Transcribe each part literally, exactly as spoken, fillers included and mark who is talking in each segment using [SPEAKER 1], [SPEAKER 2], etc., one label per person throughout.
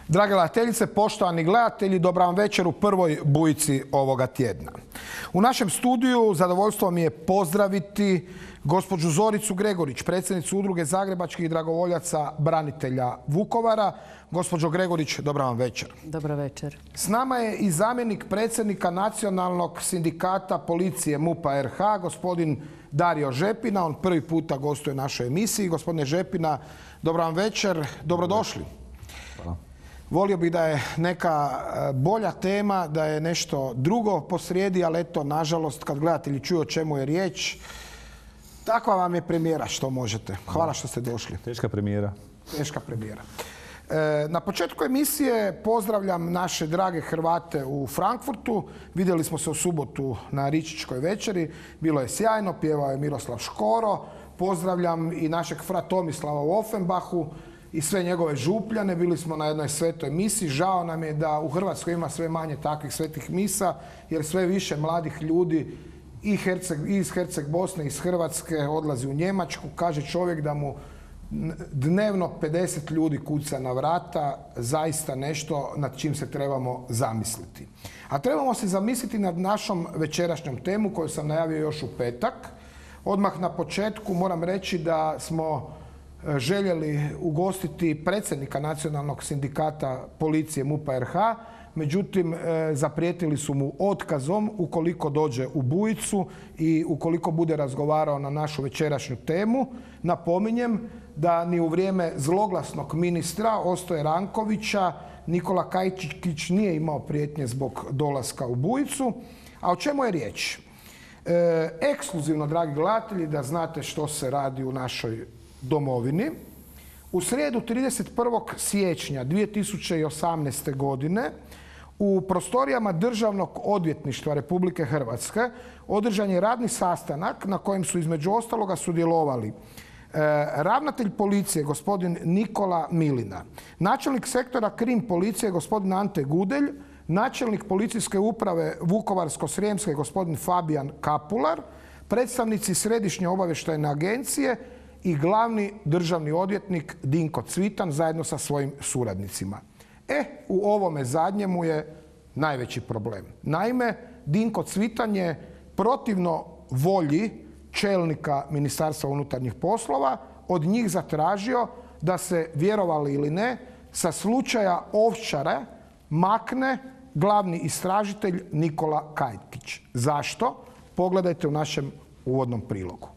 [SPEAKER 1] Drage gledateljice, poštovani gledatelji, dobra vam večer u prvoj bujici ovoga tjedna. U našem studiju zadovoljstvo mi je pozdraviti gospođu Zoricu Gregorić, predsjednicu Udruge zagrebačkih dragovoljaca branitelja Vukovara. Gospođo Gregorić, dobra vam večer.
[SPEAKER 2] Dobra večer.
[SPEAKER 1] S nama je i zamjenik predsjednika Nacionalnog sindikata policije MUP-a R H, gospodin Dario Žepina. On prvi puta gostuje u našoj emisiji. Gospodine Žepina, dobra vam večer. Dobrodošli.
[SPEAKER 3] Hvala.
[SPEAKER 1] Volio bih da je neka bolja tema, da je nešto drugo posrijedi, ali eto, nažalost, kad gledatelji čuju o čemu je riječ, takva vam je premijera što možete. Hvala što ste došli.
[SPEAKER 3] Teška premijera.
[SPEAKER 1] Teška premijera. Na početku emisije pozdravljam naše drage Hrvate u Frankfurtu. Vidjeli smo se u subotu na Ričičkoj večeri. Bilo je sjajno, pjevao je Miroslav Škoro. Pozdravljam i našeg fra Tomislava u Offenbachu i sve njegove župljane. Bili smo na jednoj svetoj misi. Žao nam je da u Hrvatskoj ima sve manje takvih svetih misa, jer sve više mladih ljudi i iz Herceg Bosne i iz Hrvatske odlazi u Njemačku. Kaže čovjek da mu dnevno pedeset ljudi kuca na vrata, zaista nešto nad čim se trebamo zamisliti. A trebamo se zamisliti nad našom večerašnjom temu koju sam najavio još u petak. Odmah na početku moram reći da smo željeli ugostiti predsjednika Nacionalnog sindikata policije MUP-a R H, međutim zaprijetili su mu otkazom ukoliko dođe u Bujicu i ukoliko bude razgovarao na našu večerašnju temu. Napominjem da ni u vrijeme zloglasnog ministra Ostoje Rankovića Nikola Kajkić nije imao prijetnje zbog dolaska u Bujicu. A o čemu je riječ? E, ekskluzivno, dragi gledatelji, da znate što se radi u našoj domovini. U srijedu trideset prvog siječnja dvije tisuće osamnaeste. godine u prostorijama Državnog odvjetništva Republike Hrvatske održan je radni sastanak na kojem su između ostaloga sudjelovali ravnatelj policije gospodin Nikola Milina, načelnik sektora krim policije gospodin Ante Gudelj, načelnik policijske uprave Vukovarsko-srijemske gospodin Fabijan Kapular, predstavnici Središnje obavještajne agencije i glavni državni odvjetnik Dinko Cvitan zajedno sa svojim suradnicima. E, u ovome zadnjemu je najveći problem. Naime, Dinko Cvitan je protivno volji čelnika Ministarstva unutarnjih poslova od njih zatražio da se, vjerovali ili ne, sa slučaja Ovčare makne glavni istražitelj Nikola Kajkić. Zašto? Pogledajte u našem uvodnom prilogu.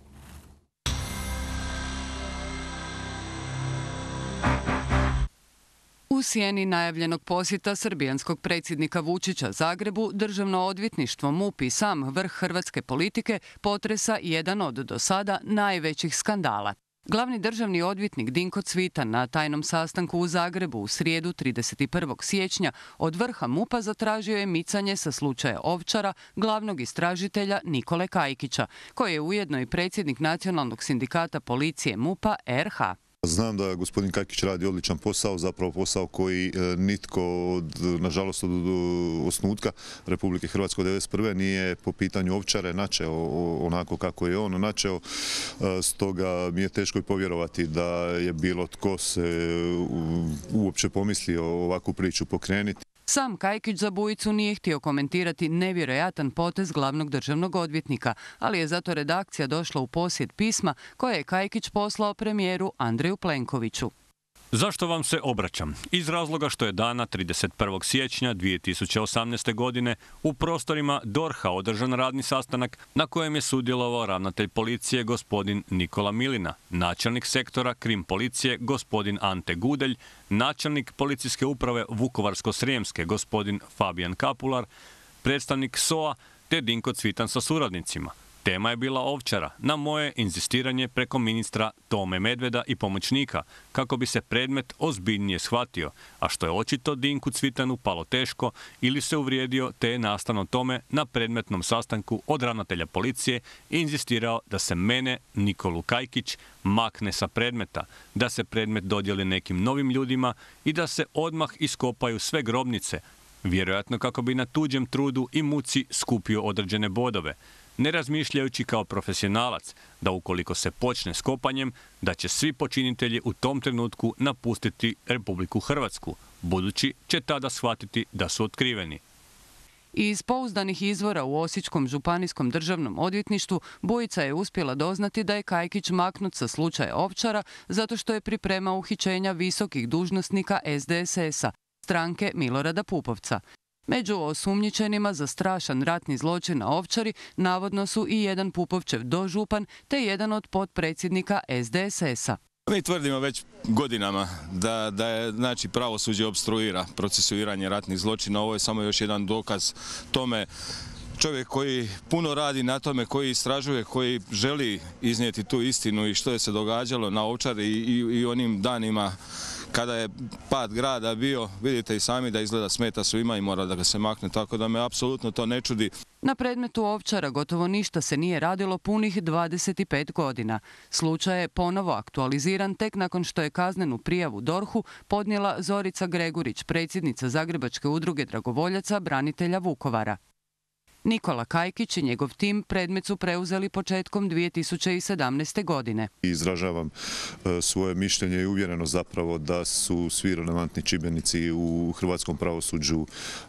[SPEAKER 2] U sjeni najavljenog posjeta srbijanskog predsjednika Vučića Zagrebu, Državno odvjetništvo MUP i sam vrh hrvatske politike potresa jedan od do sada najvećih skandala. Glavni državni odvjetnik Dinko Cvitan na tajnom sastanku u Zagrebu u srijedu trideset prvog siječnja od vrha MUP-a zatražio je micanje sa slučaja Ovčara glavnog istražitelja Nikole Kajkića, koji je ujedno i predsjednik Nacionalnog sindikata policije MUP-a R H.
[SPEAKER 4] Znam da gospodin Kajkić radi odličan posao, zapravo posao koji nitko, od, nažalost, od osnutka Republike Hrvatske od devedeset prve nije po pitanju Ovčare načeo onako kako je on načeo. Stoga mi je teško i povjerovati da je bilo tko se uopće pomislio ovakvu priču pokrenuti.
[SPEAKER 2] Sam Kajkić za Bujicu nije htio komentirati nevjerojatan potez glavnog državnog odvjetnika, ali je zato redakcija došla u posjed pisma koje je Kajkić poslao premijeru Andreju Plenkoviću.
[SPEAKER 5] Zašto vam se obraćam? Iz razloga što je dana trideset prvog siječnja dvije tisuće osamnaeste. godine u prostorima D O R H-a održan radni sastanak na kojem je sudjelovao ravnatelj policije gospodin Nikola Milina, načelnik sektora krim policije gospodin Ante Gudelj, načelnik policijske uprave Vukovarsko-srijemske gospodin Fabijan Kapular, predstavnik S O A te Dinko Cvitan sa suradnicima. Tema je bila Ovčara, na moje inzistiranje preko ministra Tome Medveda i pomoćnika, kako bi se predmet ozbiljnije shvatio, a što je očito Dinku Cvitanu palo teško ili se uvrijedio, te je nastavno tome na predmetnom sastanku od ravnatelja policije inzistirao da se mene, Nikolu Kajkić, makne sa predmeta, da se predmet dodijeli nekim novim ljudima i da se odmah iskopaju sve grobnice, vjerojatno kako bi na tuđem trudu i muci skupio određene bodove. ne razmišljajući kao profesionalac da ukoliko se počne s kopanjem, da će svi počinitelji u tom trenutku napustiti Republiku Hrvatsku, budući će tada shvatiti da su otkriveni.
[SPEAKER 2] Iz pouzdanih izvora u Osječkom županijskom državnom odvjetništvu Bujica je uspjela doznati da je Kajkić maknut sa slučaja Ovčara zato što je pripremao uhićenja visokih dužnosnika S D S S-a, stranke Milorada Pupovca. Među osumnjičenima za strašan ratni zločin na Ovčari navodno su i jedan Pupovčev dožupan te jedan od potpredsjednika S D S S-a.
[SPEAKER 3] Mi tvrdimo već godinama da, da je znači, pravosuđe opstruira procesuiranje ratnih zločina. Ovo je samo još jedan dokaz tome. Čovjek koji puno radi na tome, koji istražuje, koji želi iznijeti tu istinu i što je se događalo na Ovčari i, i, i onim danima kada je pad grada bio, vidite i sami da izgleda smeta svima i mora da ga se makne, tako da me apsolutno to ne čudi.
[SPEAKER 2] Na predmetu Ovčara gotovo ništa se nije radilo punih dvadeset pet godina. Slučaj je ponovo aktualiziran tek nakon što je kaznenu prijavu dorhu podnijela Zorica Gregurić, predsjednica Zagrebačke udruge dragovoljaca branitelja Vukovara. Nikola Kajkić i njegov tim predmet su preuzeli početkom dvije tisuće sedamnaeste. godine.
[SPEAKER 4] Izražavam svoje mišljenje i uvjereno zapravo da su svi relevantni čimbenici u hrvatskom pravosuđu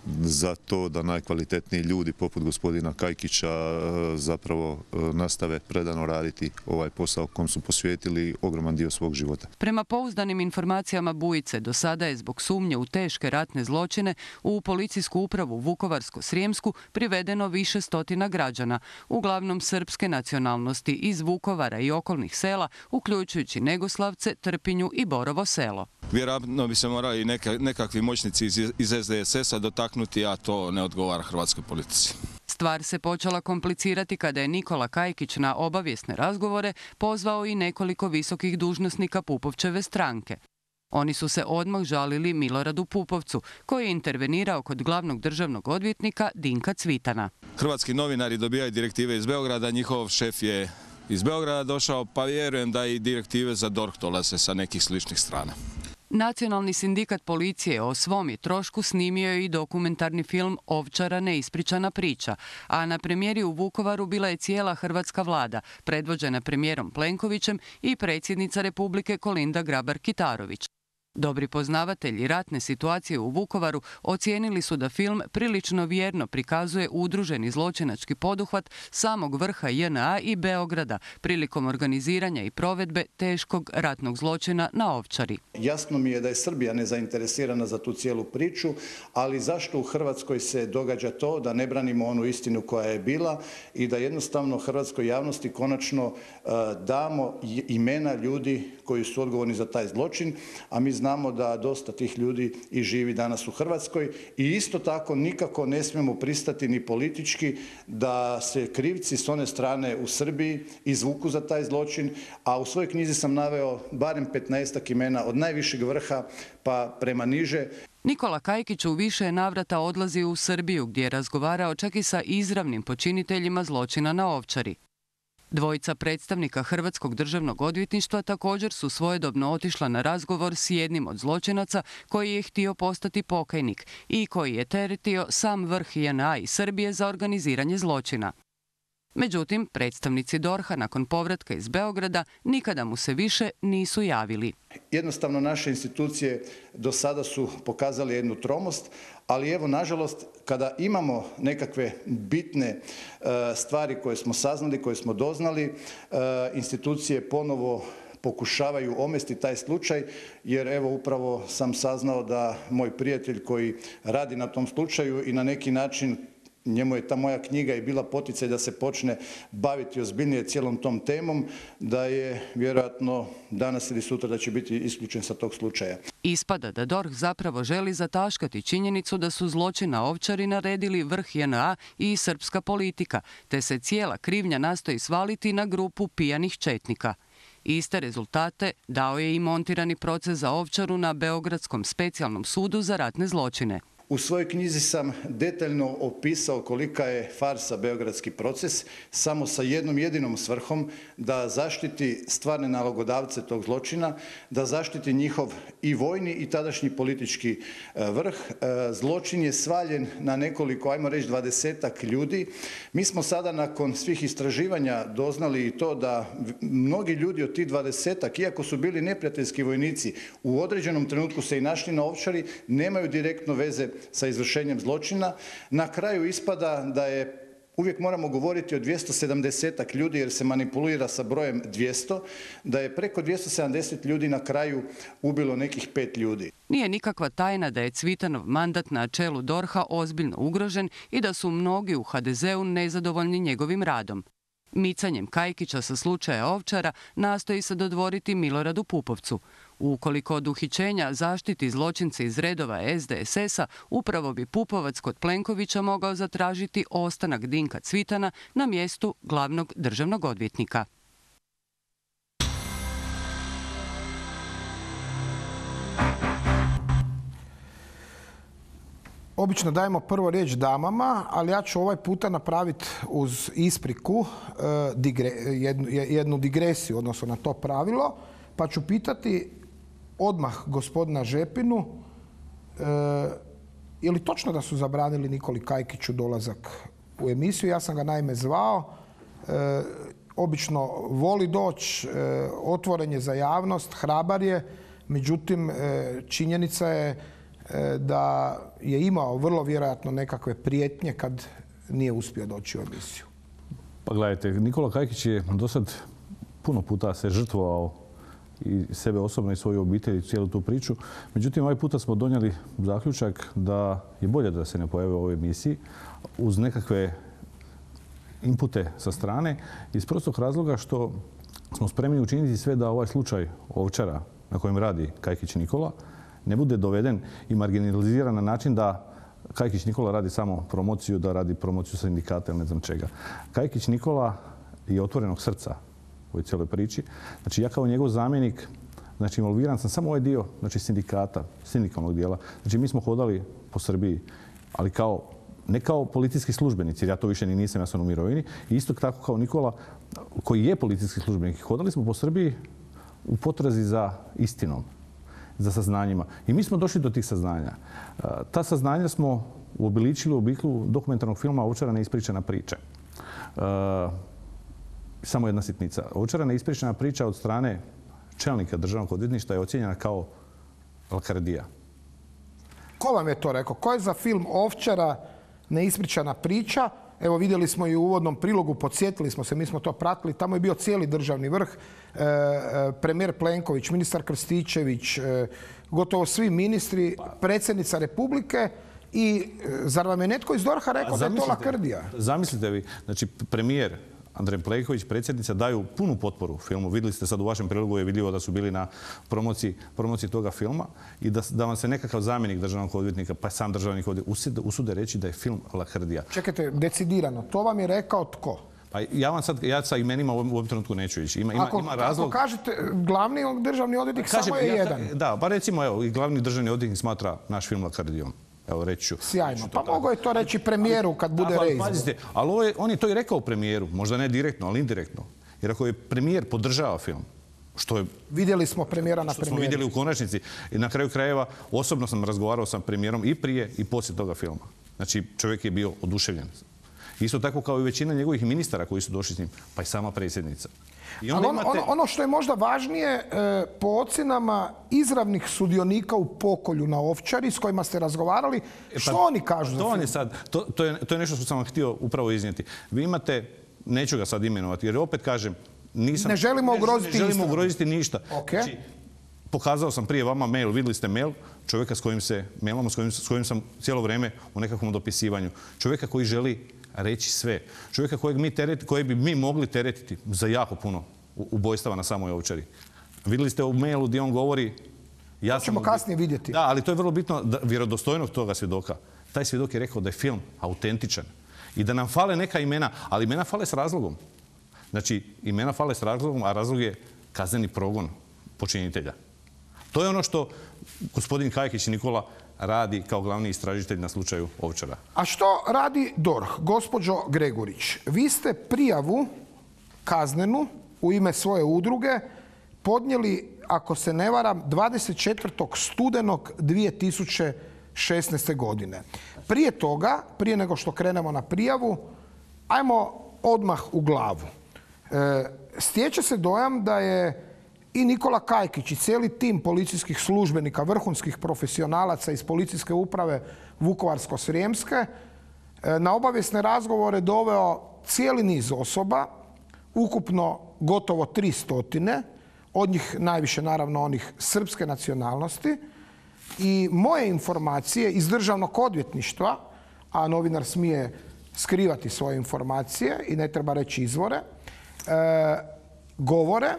[SPEAKER 4] za to da najkvalitetniji ljudi poput gospodina Kajkića zapravo nastave predano raditi ovaj posao kom su posvetili ogroman dio svog života.
[SPEAKER 2] Prema pouzdanim informacijama Bujice, do sada je zbog sumnje u teške ratne zločine u policijsku upravu Vukovarsko-srijemsku privedeno više stotina građana, uglavnom srpske nacionalnosti iz Vukovara i okolnih sela, uključujući Negoslavce, Trpinju i Borovo selo.
[SPEAKER 3] Vjerojatno bi se morali neka, nekakvi moćnici iz, iz S D S S-a dotaknuti, a to ne odgovara hrvatskoj politici.
[SPEAKER 2] Stvar se počela komplicirati kada je Nikola Kajkić na obavijesne razgovore pozvao i nekoliko visokih dužnosnika Pupovčeve stranke. Oni su se odmah žalili Miloradu Pupovcu, koji je intervenirao kod glavnog državnog odvjetnika Dinka Cvitana.
[SPEAKER 3] Hrvatski novinari dobijaju direktive iz Beograda, njihov šef je iz Beograda došao, pa vjerujem da i direktive za DORH dolaze sa nekih sličnih strana.
[SPEAKER 2] Nacionalni sindikat policije o svom je trošku snimio i dokumentarni film Ovčara neispričana priča, a na premijeri u Vukovaru bila je cijela hrvatska vlada, predvođena premijerom Plenkovićem i predsjednica Republike Kolinda Grabar-Kitarović. Dobri poznavatelji ratne situacije u Vukovaru ocijenili su da film prilično vjerno prikazuje udruženi zločinački poduhvat samog vrha J N A i Beograda prilikom organiziranja i provedbe teškog ratnog zločina na Ovčari.
[SPEAKER 6] Jasno mi je da je Srbija nezainteresirana za tu cijelu priču, ali zašto u Hrvatskoj se događa to da ne branimo onu istinu koja je bila i da jednostavno hrvatskoj javnosti konačno uh, damo imena ljudi koji su odgovorni za taj zločin, a mi znamo da dosta tih ljudi i živi danas u Hrvatskoj i isto tako nikako ne smijemo pristati ni politički da se krivci s one strane u Srbiji izvuku za taj zločin, a u svojoj knjizi sam naveo barem petnaestak imena od najvišeg vrha pa prema niže.
[SPEAKER 2] Nikola Kajkić u više navrata odlazi u Srbiju gdje je razgovarao čak i sa izravnim počiniteljima zločina na Ovčari. Dvojica predstavnika Hrvatskog državnog odvjetništva također su svojedobno otišla na razgovor s jednim od zločinaca koji je htio postati pokajnik i koji je teretio sam vrh J N A i Srbije za organiziranje zločina. Međutim, predstavnici DORH-a nakon povratka iz Beograda nikada mu se više nisu javili.
[SPEAKER 6] Jednostavno naše institucije do sada su pokazali jednu tromost, ali evo, nažalost, kada imamo nekakve bitne uh, stvari koje smo saznali, koje smo doznali, uh, institucije ponovo pokušavaju omesti taj slučaj, jer evo upravo sam saznao da moj prijatelj koji radi na tom slučaju i na neki način njemu je ta moja knjiga i bila poticaj da se počne baviti ozbiljnije cijelom tom temom, da je vjerojatno danas ili sutra da će biti isključen sa tog slučaja.
[SPEAKER 2] Ispada da DORH zapravo želi zataškati činjenicu da su zločin na Ovčari naredili vrh J N A i srpska politika, te se cijela krivnja nastoji svaliti na grupu pijanih četnika. Iste rezultate dao je i montirani proces za Ovčaru na Beogradskom specijalnom sudu za ratne zločine.
[SPEAKER 6] U svojoj knjizi sam detaljno opisao kolika je farsa beogradski proces, samo sa jednom jedinom svrhom da zaštiti stvarne nalogodavce tog zločina, da zaštiti njihov i vojni i tadašnji politički vrh. Zločin je svaljen na nekoliko, ajmo reći, dvadesetak ljudi. Mi smo sada nakon svih istraživanja doznali i to da mnogi ljudi od tih dvadesetak, iako su bili neprijateljski vojnici, u određenom trenutku se i našli na Ovčari, nemaju direktno veze sa izvršenjem zločina. Na kraju ispada da je, uvijek moramo govoriti o dvjesto sedamdesetak ljudi jer se manipulira sa brojem dvjesto, da je preko dvjesto sedamdeset ljudi na kraju ubilo nekih pet ljudi.
[SPEAKER 2] Nije nikakva tajna da je Cvitanov mandat na čelu DORH-a ozbiljno ugrožen i da su mnogi u ha de zeu nezadovoljni njegovim radom. Micanjem Kajkića sa slučaja Ovčara nastoji se dodvoriti Miloradu Pupovcu. Ukoliko od uhićenja zaštiti zločince iz redova es de es es a, upravo bi Pupovac kod Plenkovića mogao zatražiti ostanak Dinka Cvitana na mjestu glavnog državnog odvjetnika.
[SPEAKER 1] Obično dajemo prvo riječ damama, ali ja ću ovaj puta napraviti uz ispriku jednu digresiju odnosno na to pravilo, pa ću pitati odmah gospodina Žepinu je li točno da su zabranili Nikoli Kajkiću dolazak u emisiju. Ja sam ga naime zvao, obično voli doći, otvoren je za javnost, hrabar je, međutim činjenica je da je imao vrlo vjerojatno nekakve prijetnje kad nije uspio doći u emisiju.
[SPEAKER 7] Pa gledajte, Nikola Kajkić je do sad puno puta se žrtvovao i sebe osobno i svoju obitelj i cijelu tu priču. Međutim, ovaj puta smo donijeli zaključak da je bolje da se ne pojave u ovoj emisiji uz nekakve inpute sa strane iz prostog razloga što smo spremni učiniti sve da ovaj slučaj Ovčara na kojem radi Kajkić Nikola ne bude doveden i marginaliziran na način da Kajkić Nikola radi samo promociju, da radi promociju sindikata ili ne znam čega. Kajkić Nikola je otvorenog srca u ovoj cijeloj priči. Znači ja kao njegov zamjenik, znači involviran sam samo ovaj dio, znači sindikata, sindikalnog dijela. Znači mi smo hodali po Srbiji, ali kao, ne kao policijski službenici, jer ja to više ni nisam, ja sam u mirovini. I isto tako kao Nikola, koji je policijski službenik. Hodali smo po Srbiji u potrazi za istinom, za saznanjima. I mi smo došli do tih saznanja. Ta saznanja smo uobličili u obliku dokumentarnog filma Ovčara neispričana priča. Samo jedna sitnica. Ovčara neispričana priča od strane čelnika državnog odvjetništva je ocijenjena kao lakrdija.
[SPEAKER 1] Ko vam je to rekao? Ko je za film Ovčara neispričana priča? Evo vidjeli smo i u uvodnom prilogu, podsjetili smo se, mi smo to pratili, tamo je bio cijeli državni vrh, e, e, premijer Plenković, ministar Krstičević, e, gotovo svi ministri, predsjednica Republike i e, zar vam je netko iz DORH-a rekao da je to lakrdija?
[SPEAKER 7] Zamislite vi, znači premijer Andrej Plenković, predsjednica, daju punu potporu filmu. Vidjeli ste sad u vašem prilogu je vidljivo da su bili na promociji, promociji toga filma i da, da vam se nekakav zamjenik državnog odvjetnika, pa sam državnik odvjetnik usude reći da je film lakrdija.
[SPEAKER 1] Čekajte, decidirano, to vam je rekao tko?
[SPEAKER 7] Pa ja vam sad, ja sa imenima u ovom trenutku neću ići. Ima, ima,
[SPEAKER 1] ako,
[SPEAKER 7] ima razlog...
[SPEAKER 1] Ako kažete glavni državni odvjetnik
[SPEAKER 7] Kažem,
[SPEAKER 1] samo je
[SPEAKER 7] ja,
[SPEAKER 1] jedan.
[SPEAKER 7] Da, pa recimo evo, i glavni državni odvjetnik smatra naš film lakrdijom. Evo, reći ću.
[SPEAKER 1] Sjajno. Pa mogo je to reći premijeru kad bude reizbor.
[SPEAKER 7] Pazite, ali ovo je, on je to i rekao premijeru, možda ne direktno, ali indirektno. Jer ako je premijer podržava film, što je...
[SPEAKER 1] Vidjeli smo premijera na
[SPEAKER 7] što
[SPEAKER 1] premijeru.
[SPEAKER 7] smo vidjeli u konačnici. I na kraju krajeva osobno sam razgovarao sa premijerom i prije i poslije toga filma. Znači čovjek je bio oduševljen. Isto tako kao i većina njegovih ministara koji su došli s njim, pa i sama predsjednica.
[SPEAKER 1] I onda ono, imate... ono, ono što je možda važnije, e, po ocjenama izravnih sudionika u pokolju na Ovčari s kojima ste razgovarali, e pa, što oni kažu za film?
[SPEAKER 7] Je sad, to, to, je, to je nešto što sam vam htio upravo iznijeti. Vi imate, neću ga sad imenovati, jer opet kažem, nisam...
[SPEAKER 1] Ne želimo ugroziti,
[SPEAKER 7] ne, ne želimo ugroziti ništa.
[SPEAKER 1] Okay.
[SPEAKER 7] Znači, pokazao sam prije vama mail, vidjeli ste mail, čovjeka s kojim se, mailom s kojim, s kojim sam cijelo vrijeme u nekakvom dopisivanju. Čovjeka koji želi reći sve. Čovjeka kojeg, mi tereti, kojeg bi mi mogli teretiti za jako puno ubojstava na samoj Ovčari. Vidjeli ste u mailu gdje on govori... Ja
[SPEAKER 1] to ćemo
[SPEAKER 7] sam,
[SPEAKER 1] kasnije vidjeti.
[SPEAKER 7] Da, ali to je vrlo bitno, da, vjerodostojnog toga svjedoka. Taj svjedok je rekao da je film autentičan i da nam fale neka imena, ali imena fale s razlogom. Znači, imena fale s razlogom, a razlog je kazneni progon počinitelja. To je ono što gospodin Kajkić i Nikola radi kao glavni istražitelj na slučaju Ovčara.
[SPEAKER 1] A što radi D O R H? Gospođo Gregurić, vi ste prijavu kaznenu u ime svoje udruge podnijeli, ako se ne varam, dvadeset četvrtog studenog dvije tisuće šesnaeste. godine. Prije toga, prije nego što krenemo na prijavu, ajmo odmah u glavu. E, stječe se dojam da je i Nikola Kajkić i cijeli tim policijskih službenika, vrhunskih profesionalaca iz policijske uprave Vukovarsko-srijemske na obavijesne razgovore doveo cijeli niz osoba, ukupno gotovo tri stotine, od njih najviše naravno onih srpske nacionalnosti. I moje informacije iz državnog odvjetništva, a novinar smije skrivati svoje informacije i ne treba reći izvore, e, govore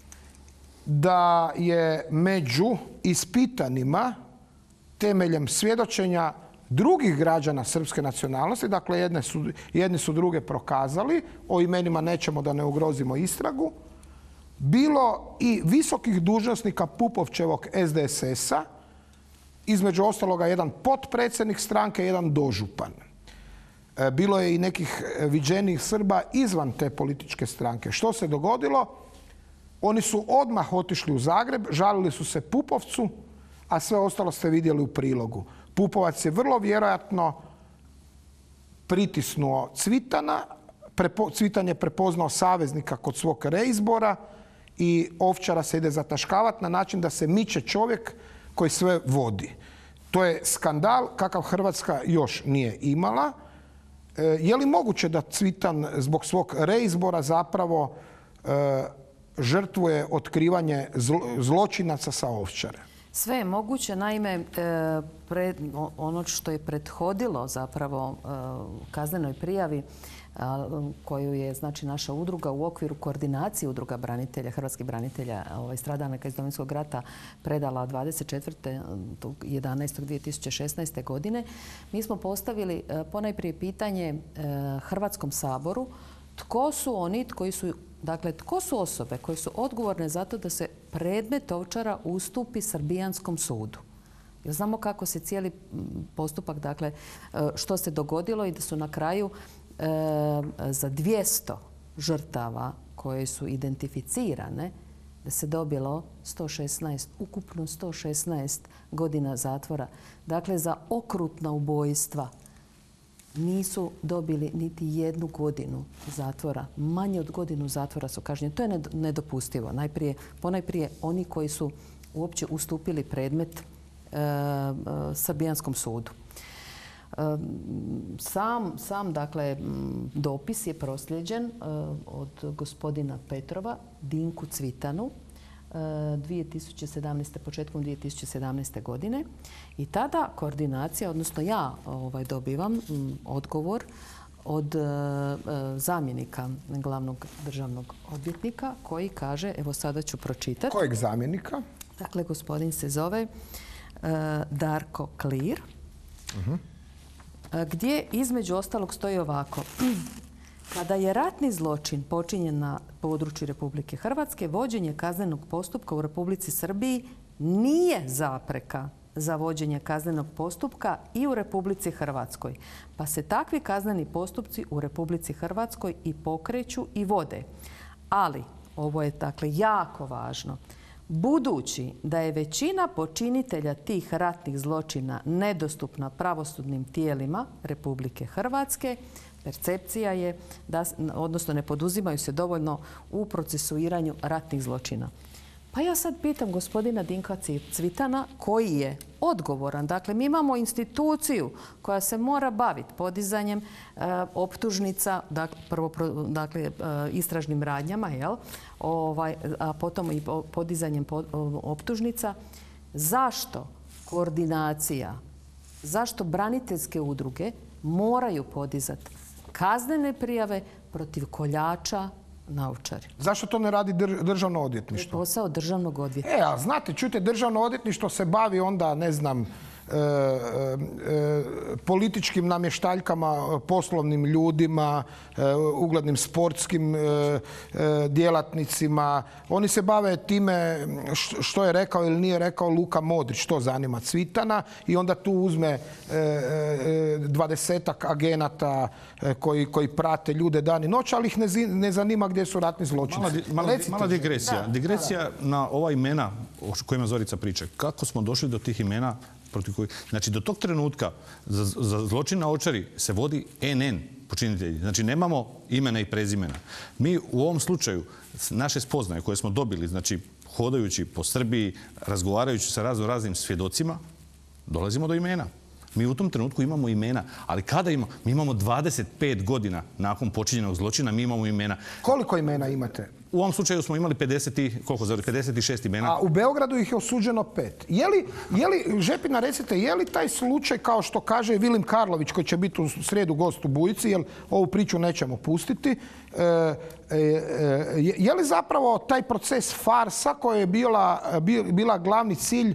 [SPEAKER 1] da je među ispitanima temeljem svjedočenja drugih građana srpske nacionalnosti, dakle jedne su, jedni su druge prokazali, o imenima nećemo da ne ugrozimo istragu, bilo i visokih dužnosnika Pupovčevog S D S S-a, između ostaloga jedan potpredsjednik stranke, jedan dožupan. Bilo je i nekih viđenijih Srba izvan te političke stranke. Što se dogodilo? Oni su odmah otišli u Zagreb, žalili su se Pupovcu, a sve ostalo ste vidjeli u prilogu. Pupovac je vrlo vjerojatno pritisnuo Cvitana, prepo, Cvitan je prepoznao saveznika kod svog reizbora i Ovčara se ide zataškavati na način da se miče čovjek koji sve vodi. To je skandal kakav Hrvatska još nije imala. E, je li moguće da Cvitan zbog svog reizbora zapravo e, žrtvuje otkrivanje zlo, zločinaca sa Ovčare?
[SPEAKER 8] Sve je moguće. Naime, e, pred, ono što je prethodilo zapravo e, kaznenoj prijavi koju je znači naša udruga u okviru koordinacije udruga branitelja, hrvatskih branitelja ovaj, stradalnika iz Domovinskog rata predala dvadeset četvrtog jedanaestog dvije tisuće šesnaeste. godine. Mi smo postavili ponajprije pitanje Hrvatskom saboru tko su oni koji su, dakle, tko su osobe koje su odgovorne za to da se predmet Ovčara ustupi srbijanskom sudu. Jer znamo kako se cijeli postupak, dakle, što se dogodilo i da su na kraju za dvjesto žrtava koje su identificirane da se dobilo sto šesnaest, ukupno sto šesnaest godina zatvora. Dakle, za okrutna ubojstva nisu dobili niti jednu godinu zatvora. Manje od godinu zatvora su kažnjeni. To je nedopustivo. Najprije, ponajprije oni koji su uopće ustupili predmet e, e, srbijanskom sudu. Sam, sam dakle, dopis je prosljeđen od gospodina Petrova Dinku Cvitanu dvije tisuće sedamnaeste. početkom dvije tisuće sedamnaeste. godine i tada koordinacija, odnosno ja ovaj, dobivam odgovor od zamjenika glavnog državnog odvjetnika koji kaže, evo sada ću pročitati.
[SPEAKER 1] Kojeg zamjenika?
[SPEAKER 8] Dakle, gospodin se zove Darko Klir. Uh-huh. Gdje između ostalog stoji ovako. Kada je ratni zločin počinjen na području Republike Hrvatske, vođenje kaznenog postupka u Republici Srbiji nije zapreka za vođenje kaznenog postupka i u Republici Hrvatskoj. Pa se takvi kazneni postupci u Republici Hrvatskoj i pokreću i vode. Ali, ovo je dakle jako važno, budući da je većina počinitelja tih ratnih zločina nedostupna pravosudnim tijelima Republike Hrvatske, percepcija je da, odnosno ne poduzimaju se dovoljno u procesuiranju ratnih zločina. Pa ja sad pitam gospodina Dinka Cvitana koji je odgovoran. Dakle, mi imamo instituciju koja se mora baviti podizanjem e, optužnica, dakle, prvo dakle, e, istražnim radnjama, jel? Ovaj, a potom i podizanjem po, optužnica. Zašto koordinacija, zašto braniteljske udruge moraju podizati kaznene prijave protiv koljača na Ovčari?
[SPEAKER 1] Zašto to ne radi državno odvjetništvo?
[SPEAKER 8] To je posao državnog odvjetništva.
[SPEAKER 1] E, a znate, čujte, državno odvjetništvo se bavi onda, ne znam, e, e, političkim namještaljkama, poslovnim ljudima, e, uglednim sportskim e, e, djelatnicima. Oni se bave time što je rekao ili nije rekao Luka Modrić, to zanima Cvitana, i onda tu uzme dvadesetak agenata koji, koji prate ljude dan i noć, ali ih ne, ne zanima gdje su ratni zločinci.
[SPEAKER 7] Mala, mala, mala digresija. Da, digresija da. na ova imena o kojima Zorica priča. Kako smo došli do tih imena? Protiv koji... Znači, do tog trenutka za, za zločin na Ovčari se vodi en en počinitelji. Znači, nemamo imena i prezimena. Mi u ovom slučaju naše spoznaje koje smo dobili, znači, hodajući po Srbiji, razgovarajući sa razno raznim svjedocima, dolazimo do imena. Mi u tom trenutku imamo imena, ali kada imamo? Mi imamo dvadeset pet godina nakon počinjenog zločina, mi imamo imena.
[SPEAKER 1] Koliko imena imate?
[SPEAKER 7] U ovom slučaju smo imali pedeset, koliko zove, pedeset šest imena.
[SPEAKER 1] A u Beogradu ih je osuđeno pet. Je li, je li, Žepina, recite, je li taj slučaj, kao što kaže Vilim Karlović, koji će biti u srijedu gost u Bujici, jer ovu priču nećemo pustiti, e, e, je, je li zapravo taj proces farsa koja je bila, bila glavni cilj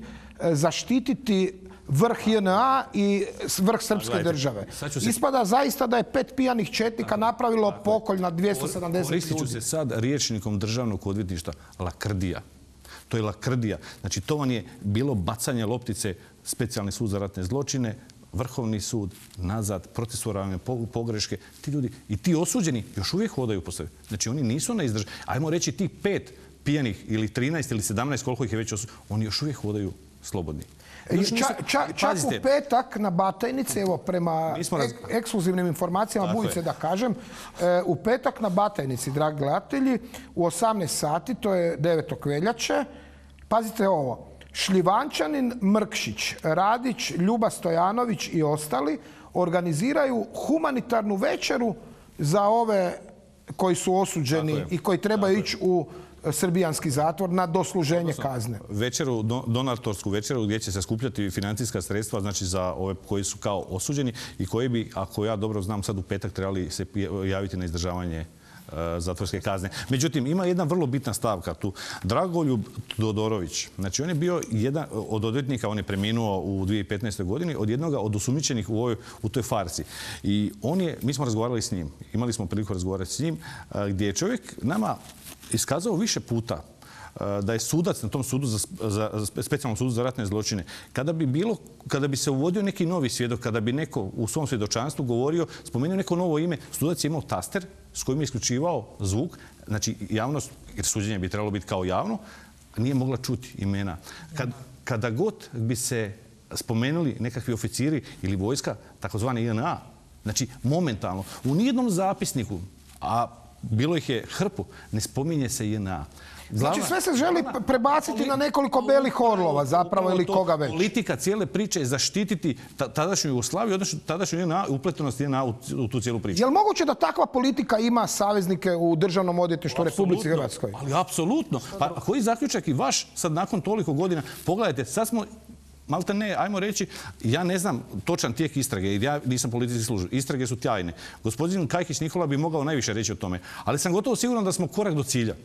[SPEAKER 1] zaštititi vrh J N A i vrh srpske države? Se... Ispada zaista da je pet pijanih četnika napravilo pokolj na dvjesto sedamdeset ljudi.
[SPEAKER 7] Koristit ću se sad riječnikom državnog odvjetništva. Lakrdija. To je lakrdija. Znači, to vam je bilo bacanje loptice, specijalni sud za ratne zločine, Vrhovni sud, nazad, procesuirane pogreške. Ti ljudi i ti osuđeni još uvijek hodaju po sebi. Znači, oni nisu na izdrž... Ajmo reći, ti pet pijanih ili trinaest ili sedamnaest, koliko ih je već osuđeni, oni još uvijek hodaju slobodni.
[SPEAKER 1] Ča, ča, čak u petak na Batajnici, evo prema ek, ekskluzivnim informacijama Bujice da kažem, e, u petak na Batajnici, dragi gledatelji, u osamnaest sati, to je devetog veljače, pazite ovo, Šljivančanin Mrkšić, Radić, Ljuba Stojanović i ostali organiziraju humanitarnu večeru za ove koji su osuđeni i koji trebaju ići u srbijanski zatvor na dosluženje kazne.
[SPEAKER 7] Večeru, donatorsku večeru gdje će se skupljati financijska sredstva, znači za ove koji su kao osuđeni i koji bi, ako ja dobro znam, sad u petak trebali se javiti na izdržavanje zatvorske kazne. Međutim, ima jedna vrlo bitna stavka tu. Dragoljub Todorović, znači on je bio jedan od odvjetnika, on je preminuo u dvije tisuće petnaestoj godini, od jednoga od osumnjičenih u, ovoj, u toj farsi. I on je, mi smo razgovarali s njim, imali smo priliku razgovarati s njim, gdje je čovjek nama iskazao više puta da je sudac na tom sudu za, za, za specijalnom sudu za ratne zločine. Kada bi bilo, kada bi se uvodio neki novi svjedok, kada bi neko u svom svjedočanstvu govorio, spomenuo neko novo ime, sudac je imao taster s kojim je isključivao zvuk, znači javnost, jer suđenje bi trebalo biti kao javno, nije mogla čuti imena. Kad, kada god bi se spomenuli nekakvi oficiri ili vojska, takozvani J N A, znači momentalno, u nijednom zapisniku, a bilo ih je hrpu, ne spominje se J N A.
[SPEAKER 1] Znači sve se želi prebaciti na nekoliko belih orlova zapravo ili koga već.
[SPEAKER 7] Politika cijele priče je zaštititi tadašnju Jugoslaviju, odnosno tadašnju J N A, upletenost J N A u tu cijelu priču.
[SPEAKER 1] Je li moguće da takva politika ima saveznike u Državnom odvjetništvu Republici Hrvatskoj?
[SPEAKER 7] Ali apsolutno. Pa koji zaključak i vaš sad nakon toliko godina? Pogledajte, sad smo malte ne, ajmo reći, ja ne znam točan tijek istrage, jer ja nisam policijski službenik. Istrage su tajne. Gospodin Kajkić Nikola bi mogao najviše reći o tome. Ali sam gotovo siguran da smo korak do cilja.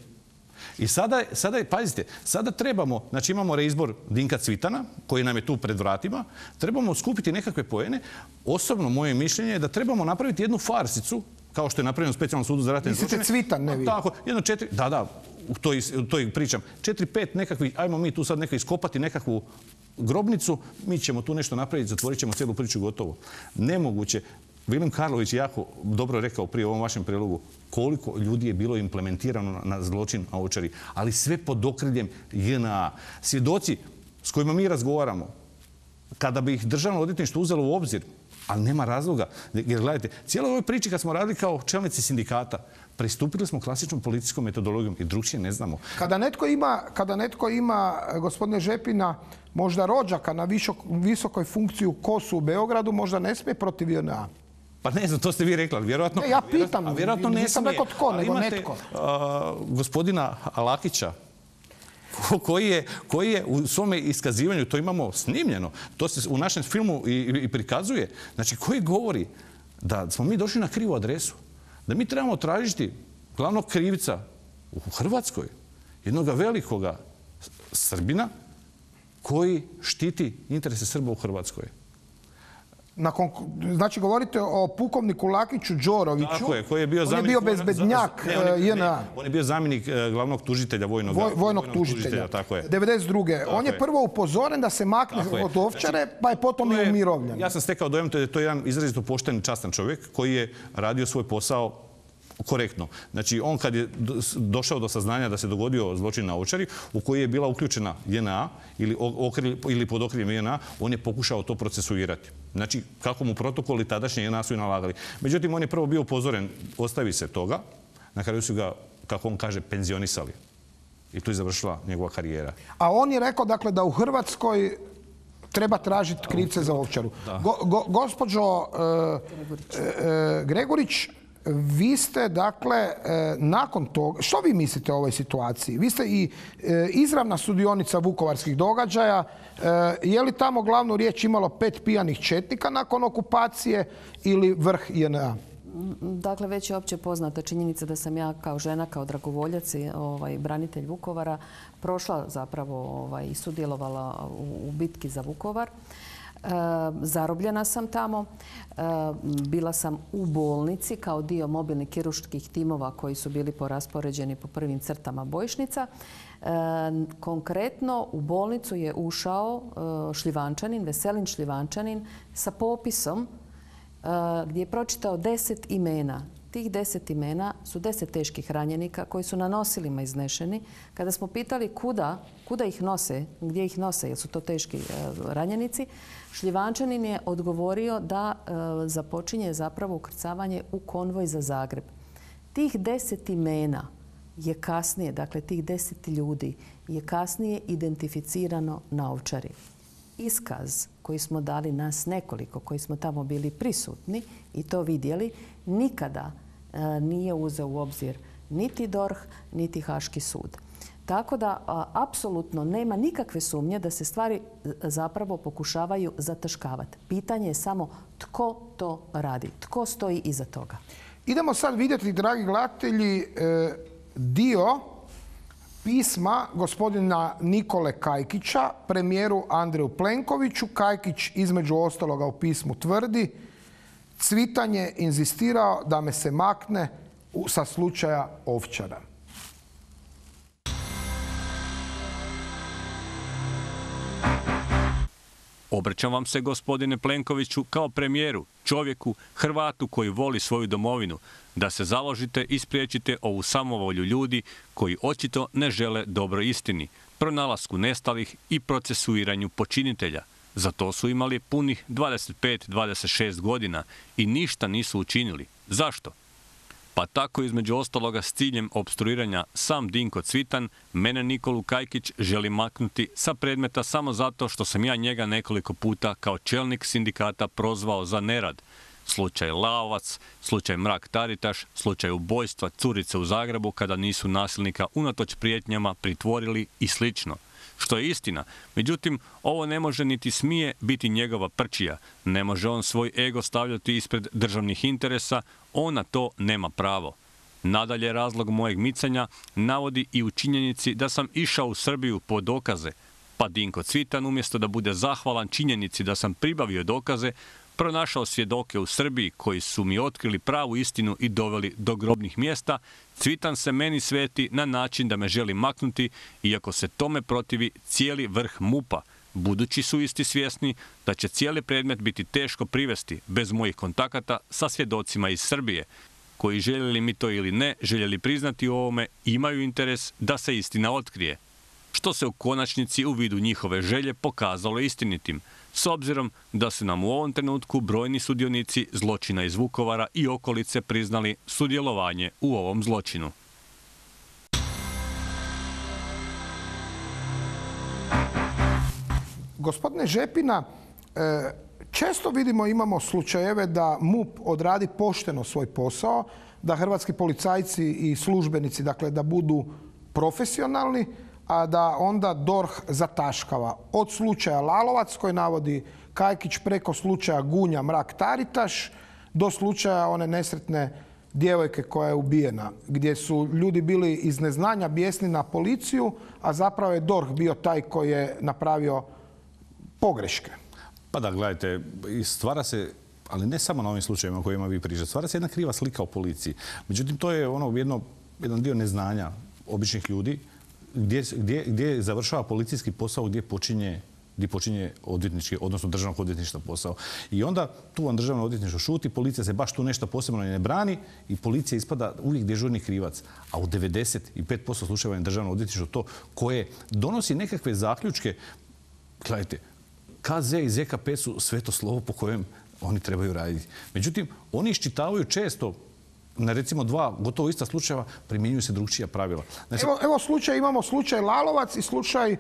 [SPEAKER 7] I sada, sada je, pazite, sada trebamo, znači imamo reizbor Dinka Cvitana, koji nam je tu pred vratima, trebamo skupiti nekakve poene. Osobno, moje mišljenje je da trebamo napraviti jednu farsicu, kao što je napravljeno u specijalnom sudu za ratne zločine.
[SPEAKER 1] Mislite Cvitan, ne vi?
[SPEAKER 7] Tako, jedno četiri, da, da, to i, to i pričam. Četiri, pet nekakvih, ajmo mi tu sad nekako iskopati nekakvu grobnicu, mi ćemo tu nešto napraviti, zatvorit ćemo cijelu priču gotovo. Nemoguće. Vilim Karlović je jako dobro rekao prije u ovom vašem prilogu koliko ljudi je bilo implementirano na zločin na Ovčari, ali sve pod okriljem J N A. Svjedoci s kojima mi razgovaramo, kada bi ih Državno odvjetništvo uzelo u obzir, ali nema razloga. Jer gledajte, cijelo ovoj priči kad smo radili kao čelnici sindikata, pristupili smo klasičnom policijskom metodologijom i drugčije ne znamo.
[SPEAKER 1] Kada netko ima, kada netko ima, gospodine Žepina, možda rođaka na višok, visokoj funkciji u Kosu u Beogradu, možda ne smije protiv J N A.
[SPEAKER 7] Pa ne znam, to ste vi rekli, ali vjerojatno...
[SPEAKER 1] Ne, ja pitam,
[SPEAKER 7] a vjerojatno ne
[SPEAKER 1] nisam rekao tko, nego
[SPEAKER 7] imate,
[SPEAKER 1] netko.
[SPEAKER 7] Uh, gospodina Alakića, koji je, koji je u svome iskazivanju, to imamo snimljeno, to se u našem filmu i, i prikazuje, znači koji govori da smo mi došli na krivu adresu, da mi trebamo tražiti glavnog krivca u Hrvatskoj, jednog velikoga Srbina, koji štiti interese Srba u Hrvatskoj.
[SPEAKER 1] Nakon, znači govorite o pukovniku Lakiću Đoroviću.
[SPEAKER 7] Tako je, koji je bio zamjenik...
[SPEAKER 1] On je bio bezbednjak J N A.
[SPEAKER 7] On je bio zamjenik glavnog tužitelja vojnog,
[SPEAKER 1] Voj, vojnog tužitelja.
[SPEAKER 7] Tako je.
[SPEAKER 1] devedeset druge. Tako on je prvo upozoren da se makne
[SPEAKER 7] tako
[SPEAKER 1] od Ovčare, znači, pa je potom i umirovljen.
[SPEAKER 7] Ja sam stekao dojam da je to jedan izrazito pošten i častan čovjek koji je radio svoj posao korektno. Znači, on kad je došao do saznanja da se dogodio zločin na Ovčari, u koji je bila uključena J N A ili, okril, ili pod okriljem J N A, on je pokušao to procesuirati. Znači, kako mu protokoli tadašnje J N A su i nalagali. Međutim, on je prvo bio upozoren, ostavi se toga, na kraju su ga, kako on kaže, penzionisali. I tu je završila njegova karijera.
[SPEAKER 1] A on je rekao, dakle, da u Hrvatskoj treba tražiti krivce za Ovčaru. Go, go, gospođo e, e, Gregurić, vi ste, dakle, nakon toga, što vi mislite o ovoj situaciji? Vi ste i izravna sudionica vukovarskih događaja. Je li tamo glavnu riječ imalo pet pijanih četnika nakon okupacije ili vrh J N A?
[SPEAKER 8] Dakle, već je opće poznata činjenica da sam ja kao žena, kao dragovoljac i ovaj, branitelj Vukovara prošla zapravo ovaj, i sudjelovala u, u bitki za Vukovar. E, zarobljena sam tamo. E, bila sam u bolnici kao dio mobilnih kirurških timova koji su bili poraspoređeni po prvim crtama bojišnica. E, konkretno u bolnicu je ušao e, Šljivančanin, Veselin Šljivančanin sa popisom e, gdje je pročitao deset imena. Tih deset imena su deset teških ranjenika koji su na nosilima iznešeni. Kada smo pitali kuda, kuda ih nose, gdje ih nose, jer su to teški e, ranjenici, Šljivančanin je odgovorio da e, započinje zapravo ukrcavanje u konvoj za Zagreb. Tih deset imena je kasnije, dakle tih deset ljudi, je kasnije identificirano na Ovčari. Iskaz koji smo dali nas nekoliko, koji smo tamo bili prisutni i to vidjeli, nikada e, nije uzeo u obzir niti D O R H, niti Haški sud. Tako da, a, apsolutno nema nikakve sumnje da se stvari zapravo pokušavaju zataškavati. Pitanje je samo tko to radi, tko stoji iza toga.
[SPEAKER 1] Idemo sad vidjeti, dragi gledatelji, e, dio pisma gospodina Nikole Kajkića, premijeru Andreju Plenkoviću. Kajkić između ostaloga u pismu tvrdi: Cvitan je inzistirao da me se makne sa slučaja Ovčara.
[SPEAKER 5] Obraćam vam se, gospodine Plenkoviću, kao premijeru, čovjeku, Hrvatu koji voli svoju domovinu, da se založite i spriječite ovu samovolju ljudi koji očito ne žele dobro istini, pronalasku nestalih i procesuiranju počinitelja. Za to su imali punih dvadeset pet do dvadeset šest godina i ništa nisu učinili. Zašto? Pa tako, između ostaloga, s ciljem opstruiranja sam Dinko Cvitan mene Nikolu Kajkić želi maknuti sa predmeta samo zato što sam ja njega nekoliko puta kao čelnik sindikata prozvao za nerad. Slučaj Laovac, slučaj Mrak-Taritaš, slučaj ubojstva curice u Zagrebu kada nisu nasilnika unatoč prijetnjama pritvorili i slično. Što je istina. Međutim, ovo ne može niti smije biti njegova prčija. Ne može on svoj ego stavljati ispred državnih interesa, on na to nema pravo. Nadalje, razlog mojeg micanja navodi i u činjenici da sam išao u Srbiju po dokaze, pa Dinko Cvitan, umjesto da bude zahvalan činjenici da sam pribavio dokaze, pronašao svjedoke u Srbiji koji su mi otkrili pravu istinu i doveli do grobnih mjesta, Cvitan se meni sveti na način da me želi maknuti, iako se tome protivi cijeli vrh MUP-a, budući su isti svjesni da će cijeli predmet biti teško privesti bez mojih kontakata sa svjedocima iz Srbije, koji, željeli mi to ili ne, željeli priznati o ovome, imaju interes da se istina otkrije, što se u konačnici u vidu njihove želje pokazalo istinitim, s obzirom da su nam u ovom trenutku brojni sudionici zločina iz Vukovara i okolice priznali sudjelovanje u ovom zločinu.
[SPEAKER 1] Gospodine Žepina, često vidimo, imamo slučajeve da MUP odradi pošteno svoj posao, da hrvatski policajci i službenici, dakle, da budu profesionalni, a da onda D O R H zataškava. Od slučaja Lalovac, koji navodi Kajkić, preko slučaja Gunja Mrak-Taritaš, do slučaja one nesretne djevojke koja je ubijena, gdje su ljudi bili iz neznanja bijesni na policiju, a zapravo je D O R H bio taj koji je napravio pogreške.
[SPEAKER 7] Pa da, gledajte, stvara se, ali ne samo na ovim slučajevima o kojima vi pričate, stvara se jedna kriva slika o policiji. Međutim, to je ono jedno, jedan dio neznanja običnih ljudi gdje, gdje, gdje završava policijski posao, gdje počinje gdje počinje odvjetnički, odnosno državnog odvjetništva posao. I onda tu vam državno odvjetništvo šuti, policija se baš tu nešto posebno ne brani i policija ispada uvijek dežurni krivac. A u devedeset pet posto slučajeva je državno odvjetništvo to koje donosi nekakve zaključke. Gledajte, K Z i Z K P su sveto slovo po kojem oni trebaju raditi. Međutim, oni iščitavaju često na recimo dva gotovo ista slučajeva primjenjuju se drugčija pravila.
[SPEAKER 1] Znači, evo, evo slučaj, imamo slučaj Lalovac i slučaj e,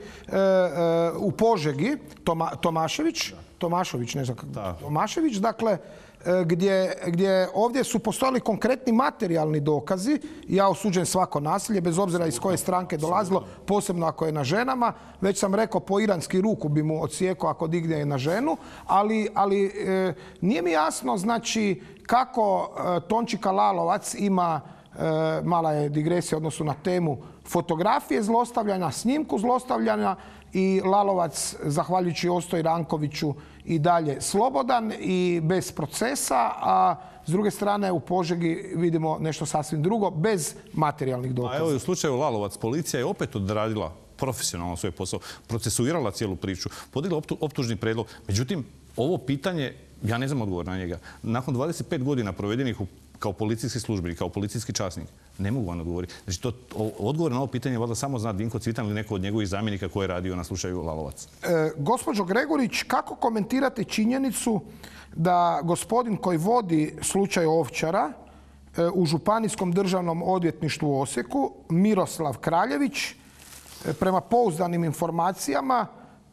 [SPEAKER 1] e, u Požegi, Toma, Tomašević, Tomašević, ne znam kako, da. Tomašević, dakle, e, gdje, gdje ovdje su postojali konkretni materijalni dokazi. Ja osuđujem svako nasilje, bez obzira iz koje stranke dolazilo, posebno ako je na ženama. Već sam rekao, po iranski ruku bi mu odsijekao ako digne na ženu, ali, ali e, nije mi jasno, znači, kako e, Tončika Lalovac ima, e, mala je digresija odnosu na temu, fotografije zlostavljanja, snimku zlostavljanja i Lalovac, zahvaljujući Ostoji Rankoviću, i dalje slobodan i bez procesa, a s druge strane u Požegi vidimo nešto sasvim drugo, bez materijalnih dokaza.
[SPEAKER 7] A evo, u slučaju Lalovac, policija je opet odradila profesionalno svoj posao, procesuirala cijelu priču, podigla optužni predlog. Međutim, ovo pitanje, ja ne znam odgovor na njega. Nakon dvadeset pet godina provedenih u, kao policijski službenik, kao policijski časnik, ne mogu vam odgovoriti. Znači, to, odgovor na ovo pitanje valjda samo zna Dinko Cvitan ili neko od njegovih zamjenika koji je radio na slučaju Lalovac.
[SPEAKER 1] E, gospođo Gregurić, kako komentirate činjenicu da gospodin koji vodi slučaj Ovčara e, u Županijskom državnom odvjetništvu u Osijeku, Miroslav Kraljević, e, prema pouzdanim informacijama,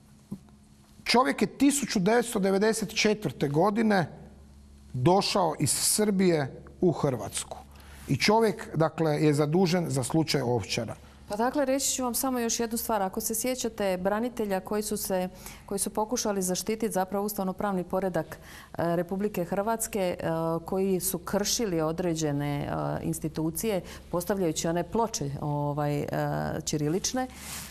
[SPEAKER 1] čovjek je tisuću devetsto devedeset četvrte. godine došao iz Srbije u Hrvatsku. I čovjek, dakle, je zadužen za slučaj Ovčara.
[SPEAKER 8] Pa dakle, reći ću vam samo još jednu stvar. Ako se sjećate branitelja koji su, se, koji su pokušali zaštititi zapravo ustavno-pravni poredak Republike Hrvatske, koji su kršili određene institucije, postavljajući one ploče ovaj, ćirilične,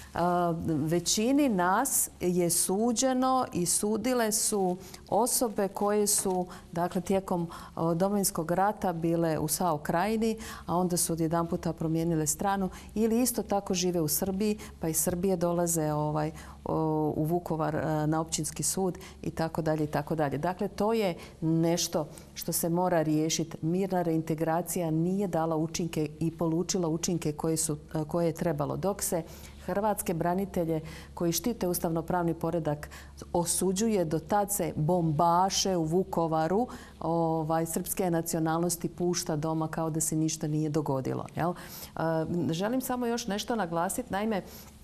[SPEAKER 8] većini nas je suđeno i sudile su osobe koje su, dakle, tijekom Domovinskog rata bile u SAO Krajini, a onda su odjedanputa promijenile stranu, ili isto tako žive u Srbiji, pa iz Srbije dolaze ovaj, u Vukovar na općinski sud i tako dalje i tako dalje. Dakle, to je nešto što se mora riješiti. Mirna reintegracija nije dala učinke i polučila učinke koje, su, koje je trebalo, dok se hrvatske branitelje koji štite ustavno-pravni poredak osuđuje, do tad se bombaše u Vukovaru ovaj, srpske nacionalnosti pušta doma kao da se ništa nije dogodilo. Jel? Želim samo još nešto naglasiti. Naime,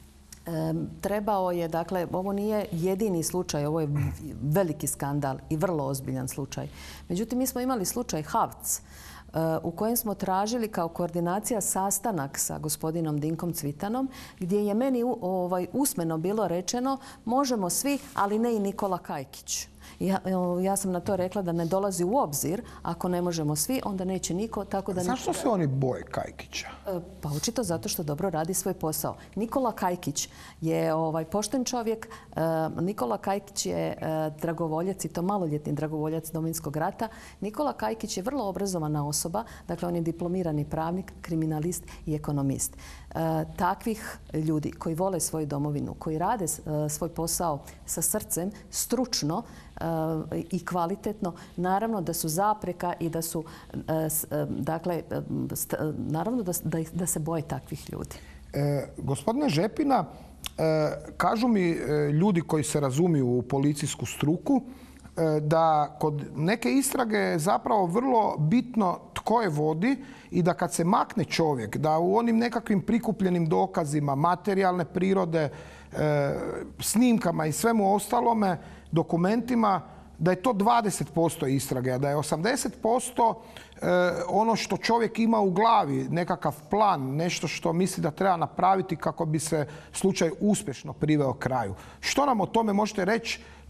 [SPEAKER 8] trebao je, dakle, ovo nije jedini slučaj, ovo je veliki skandal i vrlo ozbiljan slučaj. Međutim, mi smo imali slučaj Havc, u kojem smo tražili kao koordinacija sastanak sa gospodinom Dinkom Cvitanom, gdje je meni ovaj, usmeno bilo rečeno možemo svi, ali ne i Nikola Kajkić. Ja, ja sam na to rekla da ne dolazi u obzir. Ako ne možemo svi, onda neće niko. Tako da
[SPEAKER 1] zašto se oni boje Kajkića?
[SPEAKER 8] Pa očito zato što dobro radi svoj posao. Nikola Kajkić je ovaj, pošten čovjek. Nikola Kajkić je dragovoljac, i to maloljetni dragovoljac Domovinskog rata. Nikola Kajkić je vrlo obrazovana osoba. Dakle, on je diplomirani pravnik, kriminalist i ekonomist. Takvih ljudi koji vole svoju domovinu, koji rade svoj posao sa srcem, stručno i kvalitetno, naravno da su zapreka i da su, dakle, naravno da, da, da se boje takvih ljudi.
[SPEAKER 1] E, gospodine Žepina, e, kažu mi e, ljudi koji se razumiju u policijsku struku e, da kod neke istrage je zapravo vrlo bitno tko je vodi i da kad se makne čovjek, da u onim nekakvim prikupljenim dokazima, materijalne prirode, e, snimkama i svemu ostalome, dokumentima, da je to dvadeset posto istrage, a da je osamdeset posto ono što čovjek ima u glavi, nekakav plan, nešto što misli da treba napraviti kako bi se slučaj uspješno priveo kraju. Što nam o tome možete reći?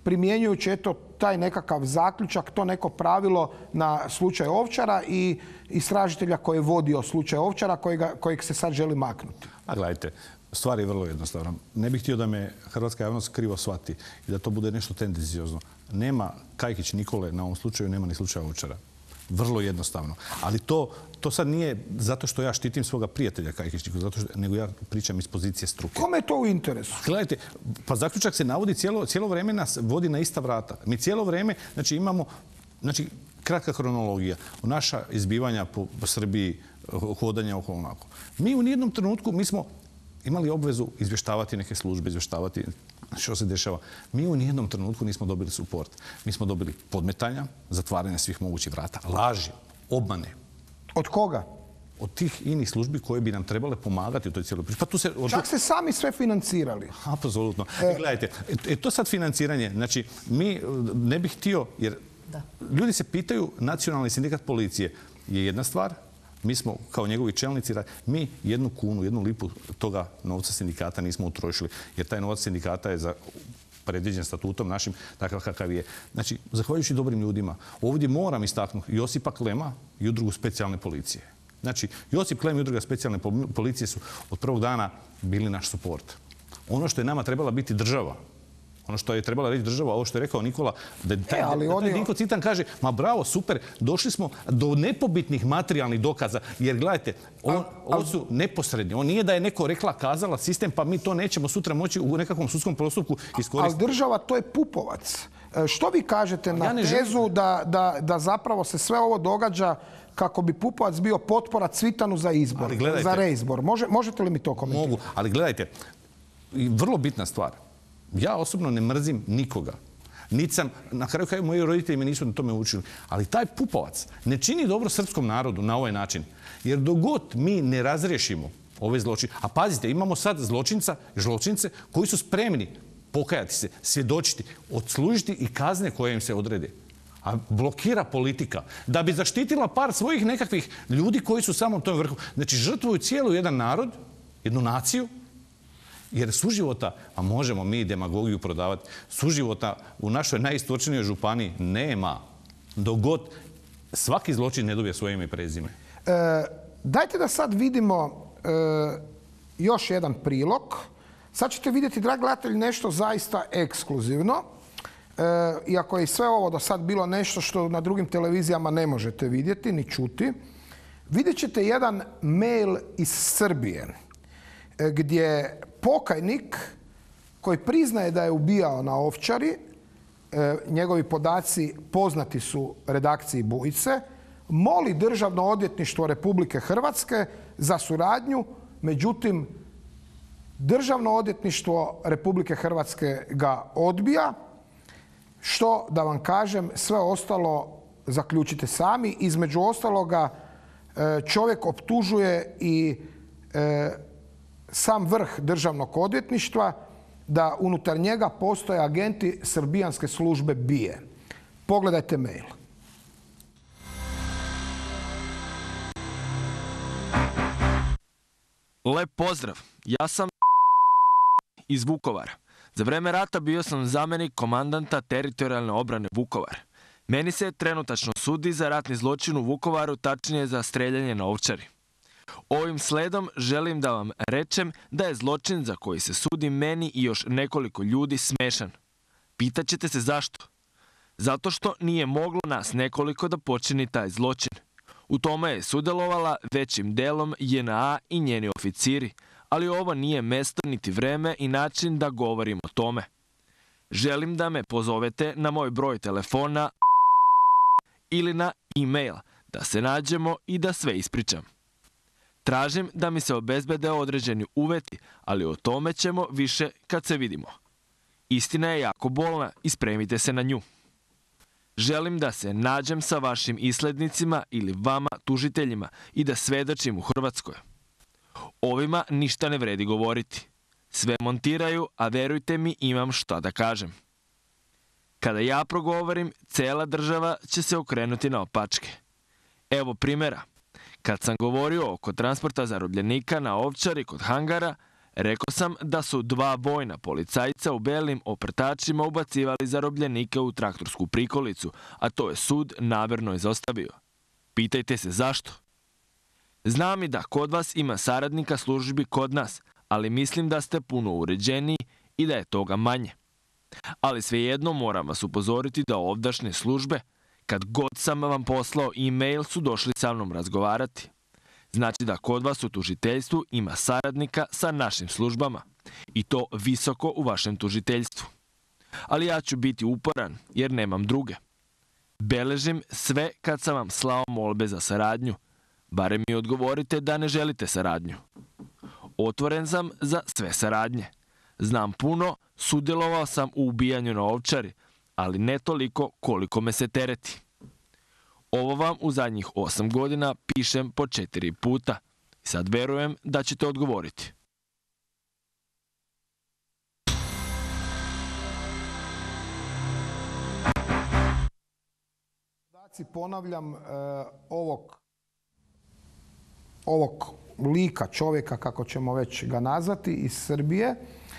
[SPEAKER 1] primjenjujući eto taj nekakav zaključak, to neko pravilo na slučaj Ovčara i istražitelja koji je vodio slučaj Ovčara kojega, kojeg se sad želi maknuti.
[SPEAKER 7] A gledajte, stvar je vrlo jednostavna. Ne bih htio da me hrvatska javnost krivo shvati i da to bude nešto tendenciozno. Nema Kajkić Nikole na ovom slučaju, nema ni slučaja Ovčara. Vrlo jednostavno. Ali to, to sad nije zato što ja štitim svoga prijatelja Kajkić Nikole, zato što, nego ja pričam iz pozicije struke.
[SPEAKER 1] Kome je to u interesu?
[SPEAKER 7] Gledajte, pa zaključak se navodi cijelo, cijelo vrijeme nas vodi na ista vrata. Mi cijelo vrijeme, znači imamo, znači kratka kronologija, naša izbivanja po, po Srbiji, hodanja oko onako. Mi u nijednom trenutku, mi smo imali obvezu izvještavati neke službe, izvještavati što se dešava. Mi u nijednom trenutku nismo dobili suport. Mi smo dobili podmetanja, zatvaranje svih mogućih vrata, laži, obmane.
[SPEAKER 1] Od koga?
[SPEAKER 7] Od tih inih službi koje bi nam trebale pomagati u toj cijeloj priči. Pa tu se, od...
[SPEAKER 1] Čak ste sami sve financirali.
[SPEAKER 7] Apsolutno. E... Gledajte, e, to sad financiranje, znači mi ne bih htio, jer da. Ljudi se pitaju, nacionalni sindikat policije je jedna stvar, mi smo kao njegovi čelnici, mi jednu kunu, jednu lipu toga novca sindikata nismo utrošili, jer taj novac sindikata je za predviđen statutom našim takav kakav je. Znači, zahvaljujući dobrim ljudima, ovdje moram istaknuti Josipa Klema i udrugu specijalne policije. Znači, Josip Klem i udruga specijalne policije su od prvog dana bili naš suport. Ono što je nama trebala biti država, ono što je trebala reći država, ovo što je rekao Nikola, da taj, e, ali da taj Dinko Cvitan kaže, ma bravo, super, došli smo do nepobitnih materijalnih dokaza, jer gledajte, on, al, al, ovo su neposredni. On nije da je neko rekla, kazala sistem, pa mi to nećemo sutra moći u nekakvom sudskom postupku iskoristiti.
[SPEAKER 1] Ali država, to je Pupovac. Što vi kažete na ja tezu da, da, da zapravo se sve ovo događa kako bi Pupovac bio potpora Cvitanu za izbor, za reizbor? Može, možete li mi to komentirati?
[SPEAKER 7] Mogu, ali gledajte, vrlo bitna stvar. Ja osobno ne mrzim nikoga. Niti sam, na kraju kraju moji roditelji me nisu na tome učili. Ali taj Pupovac ne čini dobro srpskom narodu na ovaj način. Jer dok god mi ne razriješimo ove zločine, a pazite, imamo sad zločinca, zločince koji su spremni pokajati se, svjedočiti, odslužiti i kazne koje im se odrede. A blokira politika da bi zaštitila par svojih nekakvih ljudi koji su samo u tom vrhu. Znači, žrtvuju cijelu jedan narod, jednu naciju, jer suživota, a možemo mi demagogiju prodavati, suživota u našoj najistočnijoj županiji nema. Dok god svaki zločin ne dobije svoje ime i prezime.
[SPEAKER 1] E, dajte da sad vidimo e, još jedan prilog. Sad ćete vidjeti, dragi gledatelji, nešto zaista ekskluzivno. E, iako je sve ovo do sad bilo nešto što na drugim televizijama ne možete vidjeti ni čuti. Vidjet ćete jedan mail iz Srbije e, gdje pokajnik koji priznaje da je ubijao na Ovčari, e, njegovi podaci poznati su redakciji Bujice, moli Državno odvjetništvo Republike Hrvatske za suradnju, međutim, Državno odvjetništvo Republike Hrvatske ga odbija, što, da vam kažem, sve ostalo zaključite sami. Između ostaloga, e, čovjek optužuje i e, sam vrh Državnog odvjetništva da unutar njega postoje agenti srbijanske službe B I E. Pogledajte mail.
[SPEAKER 9] Lep pozdrav. Ja sam iz Vukovara. Za vreme rata bio sam zamjenik komandanta teritorijalne obrane Vukovar. Meni se trenutačno sudi za ratni zločin u Vukovaru, tačnije za streljanje na Ovčari. Ovim sledom želim da vam rečem da je zločin za koji se sudi meni i još nekoliko ljudi smešan. Pitaćete se zašto? Zato što nije moglo nas nekoliko da počini taj zločin. U tome je sudjelovala većim delom J N A i njeni oficiri, ali ovo nije mesto niti vreme i način da govorim o tome. Želim da me pozovete na moj broj telefona ili na e-mail, da se nađemo i da sve ispričam. Tražim da mi se obezbede određeni uvjeti, ali o tome ćemo više kad se vidimo. Istina je jako bolna i spremite se na nju. Želim da se nađem sa vašim islednicima ili vama tužiteljima i da svedočim u Hrvatskoj. Ovima ništa ne vredi govoriti. Sve montiraju, a verujte mi, imam šta da kažem. Kada ja progovorim, cela država će se okrenuti na opačke. Evo primjera. Kad sam govorio oko transporta zarobljenika na Ovčari kod hangara, Rekao sam da su dva vojna policajca u belim oprtačima ubacivali zarobljenike u traktorsku prikolicu, a to je sud namerno izostavio. Pitajte se zašto? Znam i da kod vas ima saradnika službi kod nas, ali mislim da ste puno uređeniji i da je toga manje. Ali svejedno moram vas upozoriti da ovdašnje službe, kad god sam vam poslao e-mail, su došli sa mnom razgovarati. Znači da kod vas u tužiteljstvu ima saradnika sa našim službama. I to visoko u vašem tužiteljstvu. Ali ja ću biti uporan jer nemam druge. Beležim sve kad sam vam slao molbe za saradnju. Barem mi odgovorite da ne želite saradnju. Otvoren sam za sve saradnje. Znam puno, sudjelovao sam u ubijanju na Ovčari, ali ne toliko koliko me se tereti. Ovo vam u zadnjih osam godina pišem po četiri puta. I sad verujem da ćete odgovoriti.
[SPEAKER 1] Ponavljam, ovog, ovog lika čovjeka, kako ćemo već ga nazvati, iz Srbije,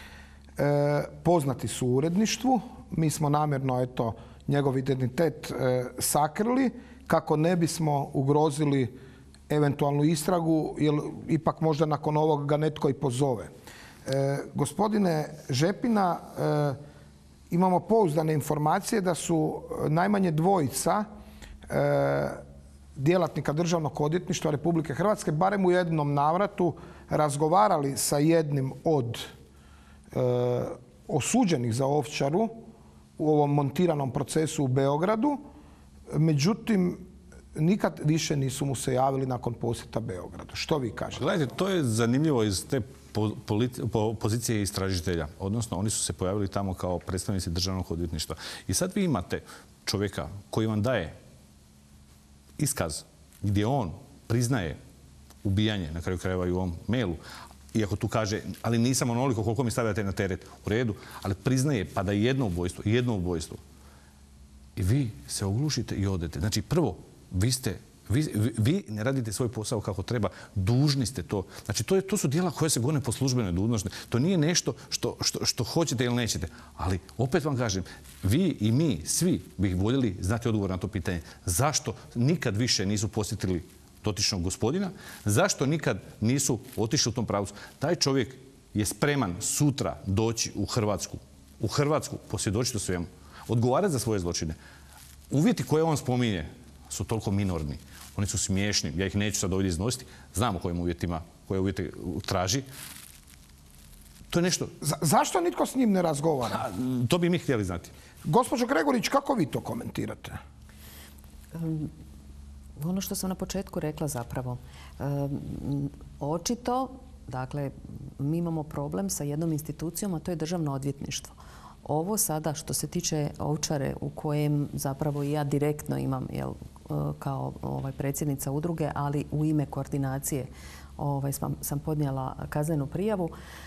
[SPEAKER 1] poznati su u uredništvu. Mi smo namjerno eto, njegov identitet sakrili kako ne bismo ugrozili eventualnu istragu, jer ipak možda nakon ovog ga netko i pozove. E, gospodine Žepina, e, imamo pouzdane informacije da su najmanje dvojica e, djelatnika Državnog odvjetništva Republike Hrvatske barem u jednom navratu razgovarali sa jednim od e, osuđenih za Ovčaru u ovom montiranom procesu u Beogradu. Međutim, nikad više nisu mu se javili nakon posjeta Beogradu. Što vi kažete?
[SPEAKER 7] Gledajte, to je zanimljivo iz te pozicije istražitelja. Odnosno, oni su se pojavili tamo kao predstavnici Državnog odvjetništva. I sad vi imate čovjeka koji vam daje iskaz gdje on priznaje ubijanje, na kraju krajeva i u ovom mailu, iako tu kaže, ali nisam onoliko koliko mi stavljate na teret, u redu, ali priznaje pa da je jedno ubojstvo, jedno ubojstvo. I vi se oglušite i odete. Znači, prvo, vi ste, vi, vi ne radite svoj posao kako treba, dužni ste to. Znači, to, je, to su djela koje se gone po službenoj dužnosti. To nije nešto što, što, što hoćete ili nećete. Ali, opet vam kažem, vi i mi, svi bi voljeli znati odgovor na to pitanje. Zašto nikad više nisu posjetili dotičnog gospodina? Zašto nikad nisu otišli u tom pravcu? Taj čovjek je spreman sutra doći u Hrvatsku. U Hrvatsku, posvjedočiti o svemu. Odgovarati za svoje zločine. Uvjeti koje on spominje su toliko minorni. Oni su smiješni. Ja ih neću sad ovdje iznositi. Znam o kojim uvjetima, koje uvjete traži. To je nešto...
[SPEAKER 1] Za, zašto nitko s njim ne razgovara?
[SPEAKER 7] A, to bi mi htjeli znati.
[SPEAKER 1] Gospođo Gregorić, kako vi to komentirate?
[SPEAKER 8] Um, ono što sam na početku rekla zapravo. Um, očito, dakle, mi imamo problem sa jednom institucijom, a to je Državno odvjetništvo. Ovo sada što se tiče Ovčare u kojem zapravo i ja direktno imam jel, kao ovaj, predsjednica udruge, ali u ime koordinacije ovaj, sam, sam podnijela kaznenu prijavu.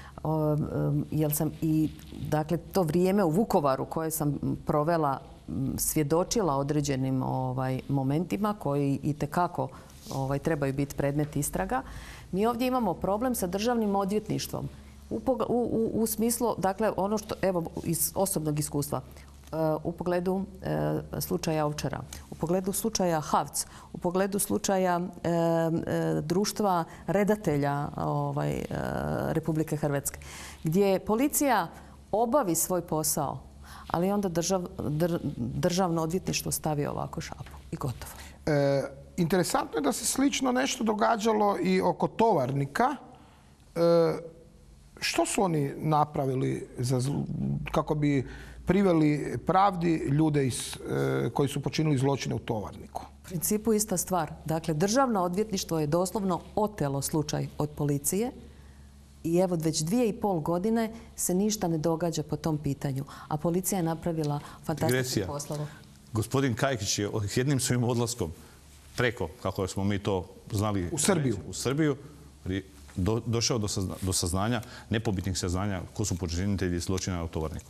[SPEAKER 8] Jer sam i dakle, to vrijeme u Vukovaru koje sam provela svjedočila određenim ovaj, momentima koji itekako ovaj, trebaju biti predmet istraga. Mi ovdje imamo problem sa Državnim odvjetništvom. U, u, u smislu, dakle, ono što, evo, iz osobnog iskustva, u pogledu e, slučaja Ovčara, u pogledu slučaja Havc, u pogledu slučaja e, e, društva redatelja ovaj, e, Republike Hrvatske, gdje policija obavi svoj posao, ali onda držav, dr, Državno odvjetništvo stavi ovako šapu i gotovo.
[SPEAKER 1] E, interesantno je da se slično nešto događalo i oko Tovarnika. E, Što su oni napravili za, kako bi priveli pravdi ljude iz, e, koji su počinili zločine u Tovarniku?
[SPEAKER 8] U principu ista stvar. Dakle, Državno odvjetništvo je doslovno otelo slučaj od policije i evo već dvije i pol godine se ništa ne događa po tom pitanju. A policija je napravila fantastičnu poslavu.
[SPEAKER 7] Gospodin Kajkić je jednim svojim odlaskom preko, kako smo mi to znali,
[SPEAKER 1] u Srbiju,
[SPEAKER 7] u Srbiju Do, došao do, sazna, do saznanja, nepobitnih saznanja ko su počinitelji zločina u Tovarniku.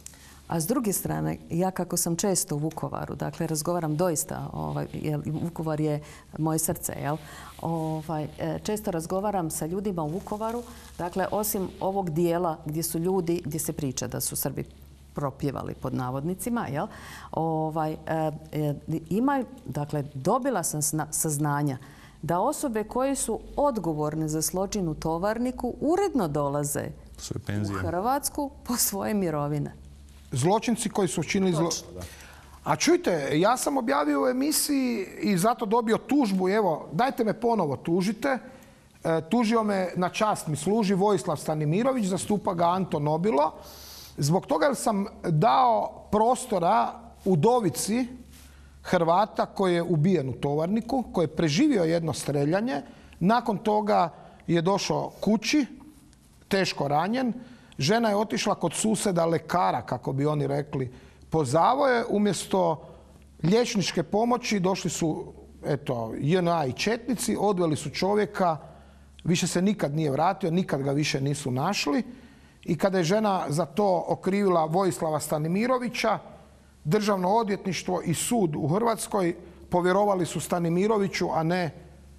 [SPEAKER 8] A s druge strane, ja kako sam često u Vukovaru, dakle razgovaram doista, ovaj, jer Vukovar je moje srce, jel? Ovaj, često razgovaram sa ljudima u Vukovaru, dakle osim ovog dijela gdje su ljudi, gdje se priča da su Srbi propjevali pod navodnicima, jel? Ovaj, e, e, ima, dakle, dobila sam sna, saznanja da osobe koje su odgovorne za zločin u Tovarniku uredno dolaze u Hrvatsku po svoje mirovine.
[SPEAKER 1] Zločinci koji su učinili zlo... A čujte, ja sam objavio u emisiji i zato dobio tužbu. Evo, dajte me ponovo tužite. E, tužio me, na čast mi služi, Vojislav Stanimirović, zastupa ga Anto Nobilo. Zbog toga sam dao prostora udovici Hrvata koji je ubijen u Tovarniku, koji je preživio jedno streljanje. Nakon toga je došao kući, teško ranjen. Žena je otišla kod suseda lekara, kako bi oni rekli, po zavoje. Umjesto liječničke pomoći došli su eto, J N A i četnici, odveli su čovjeka, više se nikad nije vratio, nikad ga više nisu našli. I kada je žena za to okrivila Vojislava Stanimirovića, Državno odvjetništvo i sud u Hrvatskoj povjerovali su Stanimiroviću, a ne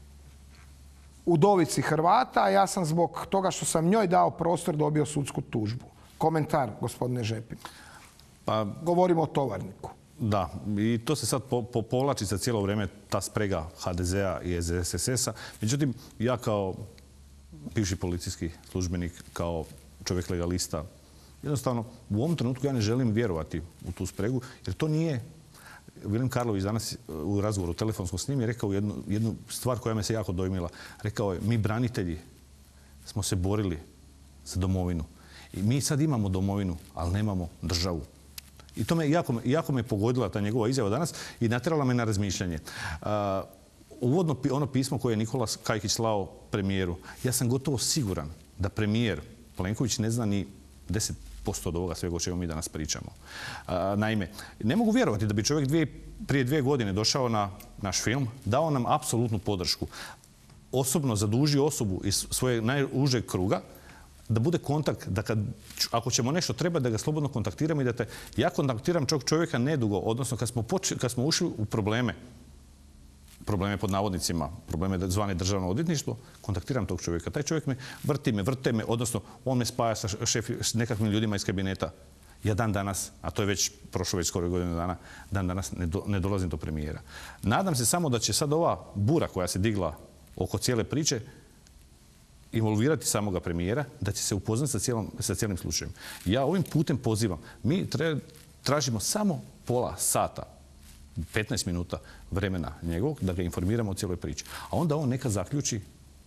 [SPEAKER 1] udovici Hrvata. A ja sam zbog toga što sam njoj dao prostor dobio sudsku tužbu. Komentar, gospodine Žepin. Pa, govorimo o Tovarniku.
[SPEAKER 7] Da, i to se sad po, po, povlači za cijelo vrijeme ta sprega H D Z A i S D S S-a. Međutim, ja kao bivši policijski službenik, kao čovjek legalista, jednostavno u ovom trenutku ja ne želim vjerovati u tu spregu, jer to nije... Vilim Karlović danas u razgovoru telefonskom s njim je rekao jednu, jednu stvar koja me se jako dojmila. Rekao je, mi branitelji smo se borili za domovinu. I mi sad imamo domovinu, ali nemamo državu. I to me jako, jako me pogodila ta njegova izjava danas i natjerala me na razmišljanje. Uh, uvodno ono pismo koje je Nikola Kajkić slao premijeru, ja sam gotovo siguran da premijer Plenković ne zna ni deset posto od ovoga svega o čemu mi danas pričamo. Uh, naime, ne mogu vjerovati da bi čovjek dvije, prije dvije godine došao na naš film, dao nam apsolutnu podršku, osobno zadužio osobu iz svoje najužeg kruga, da bude kontakt, da kad, ako ćemo nešto treba, da ga slobodno kontaktiramo i da te... Ja kontaktiram čovjeka nedugo, odnosno kad smo, poč, kad smo ušli u probleme, probleme pod navodnicima, probleme zvane državno odvjetništvo, kontaktiram tog čovjeka. Taj čovjek me vrti me, vrte me, odnosno on me spaja sa šef, s nekakvim ljudima iz kabineta. Ja dan danas, a to je već prošlo već skoro godinu dana, dan danas ne, do, ne dolazim do premijera. Nadam se samo da će sad ova bura koja se digla oko cijele priče involvirati samoga premijera, da će se upoznati sa, cijelom, sa cijelim slučajem. Ja ovim putem pozivam. Mi tre, tražimo samo pola sata, petnaest minuta vremena njegovog, da ga informiramo o cijeloj priči. A onda on neka zaključi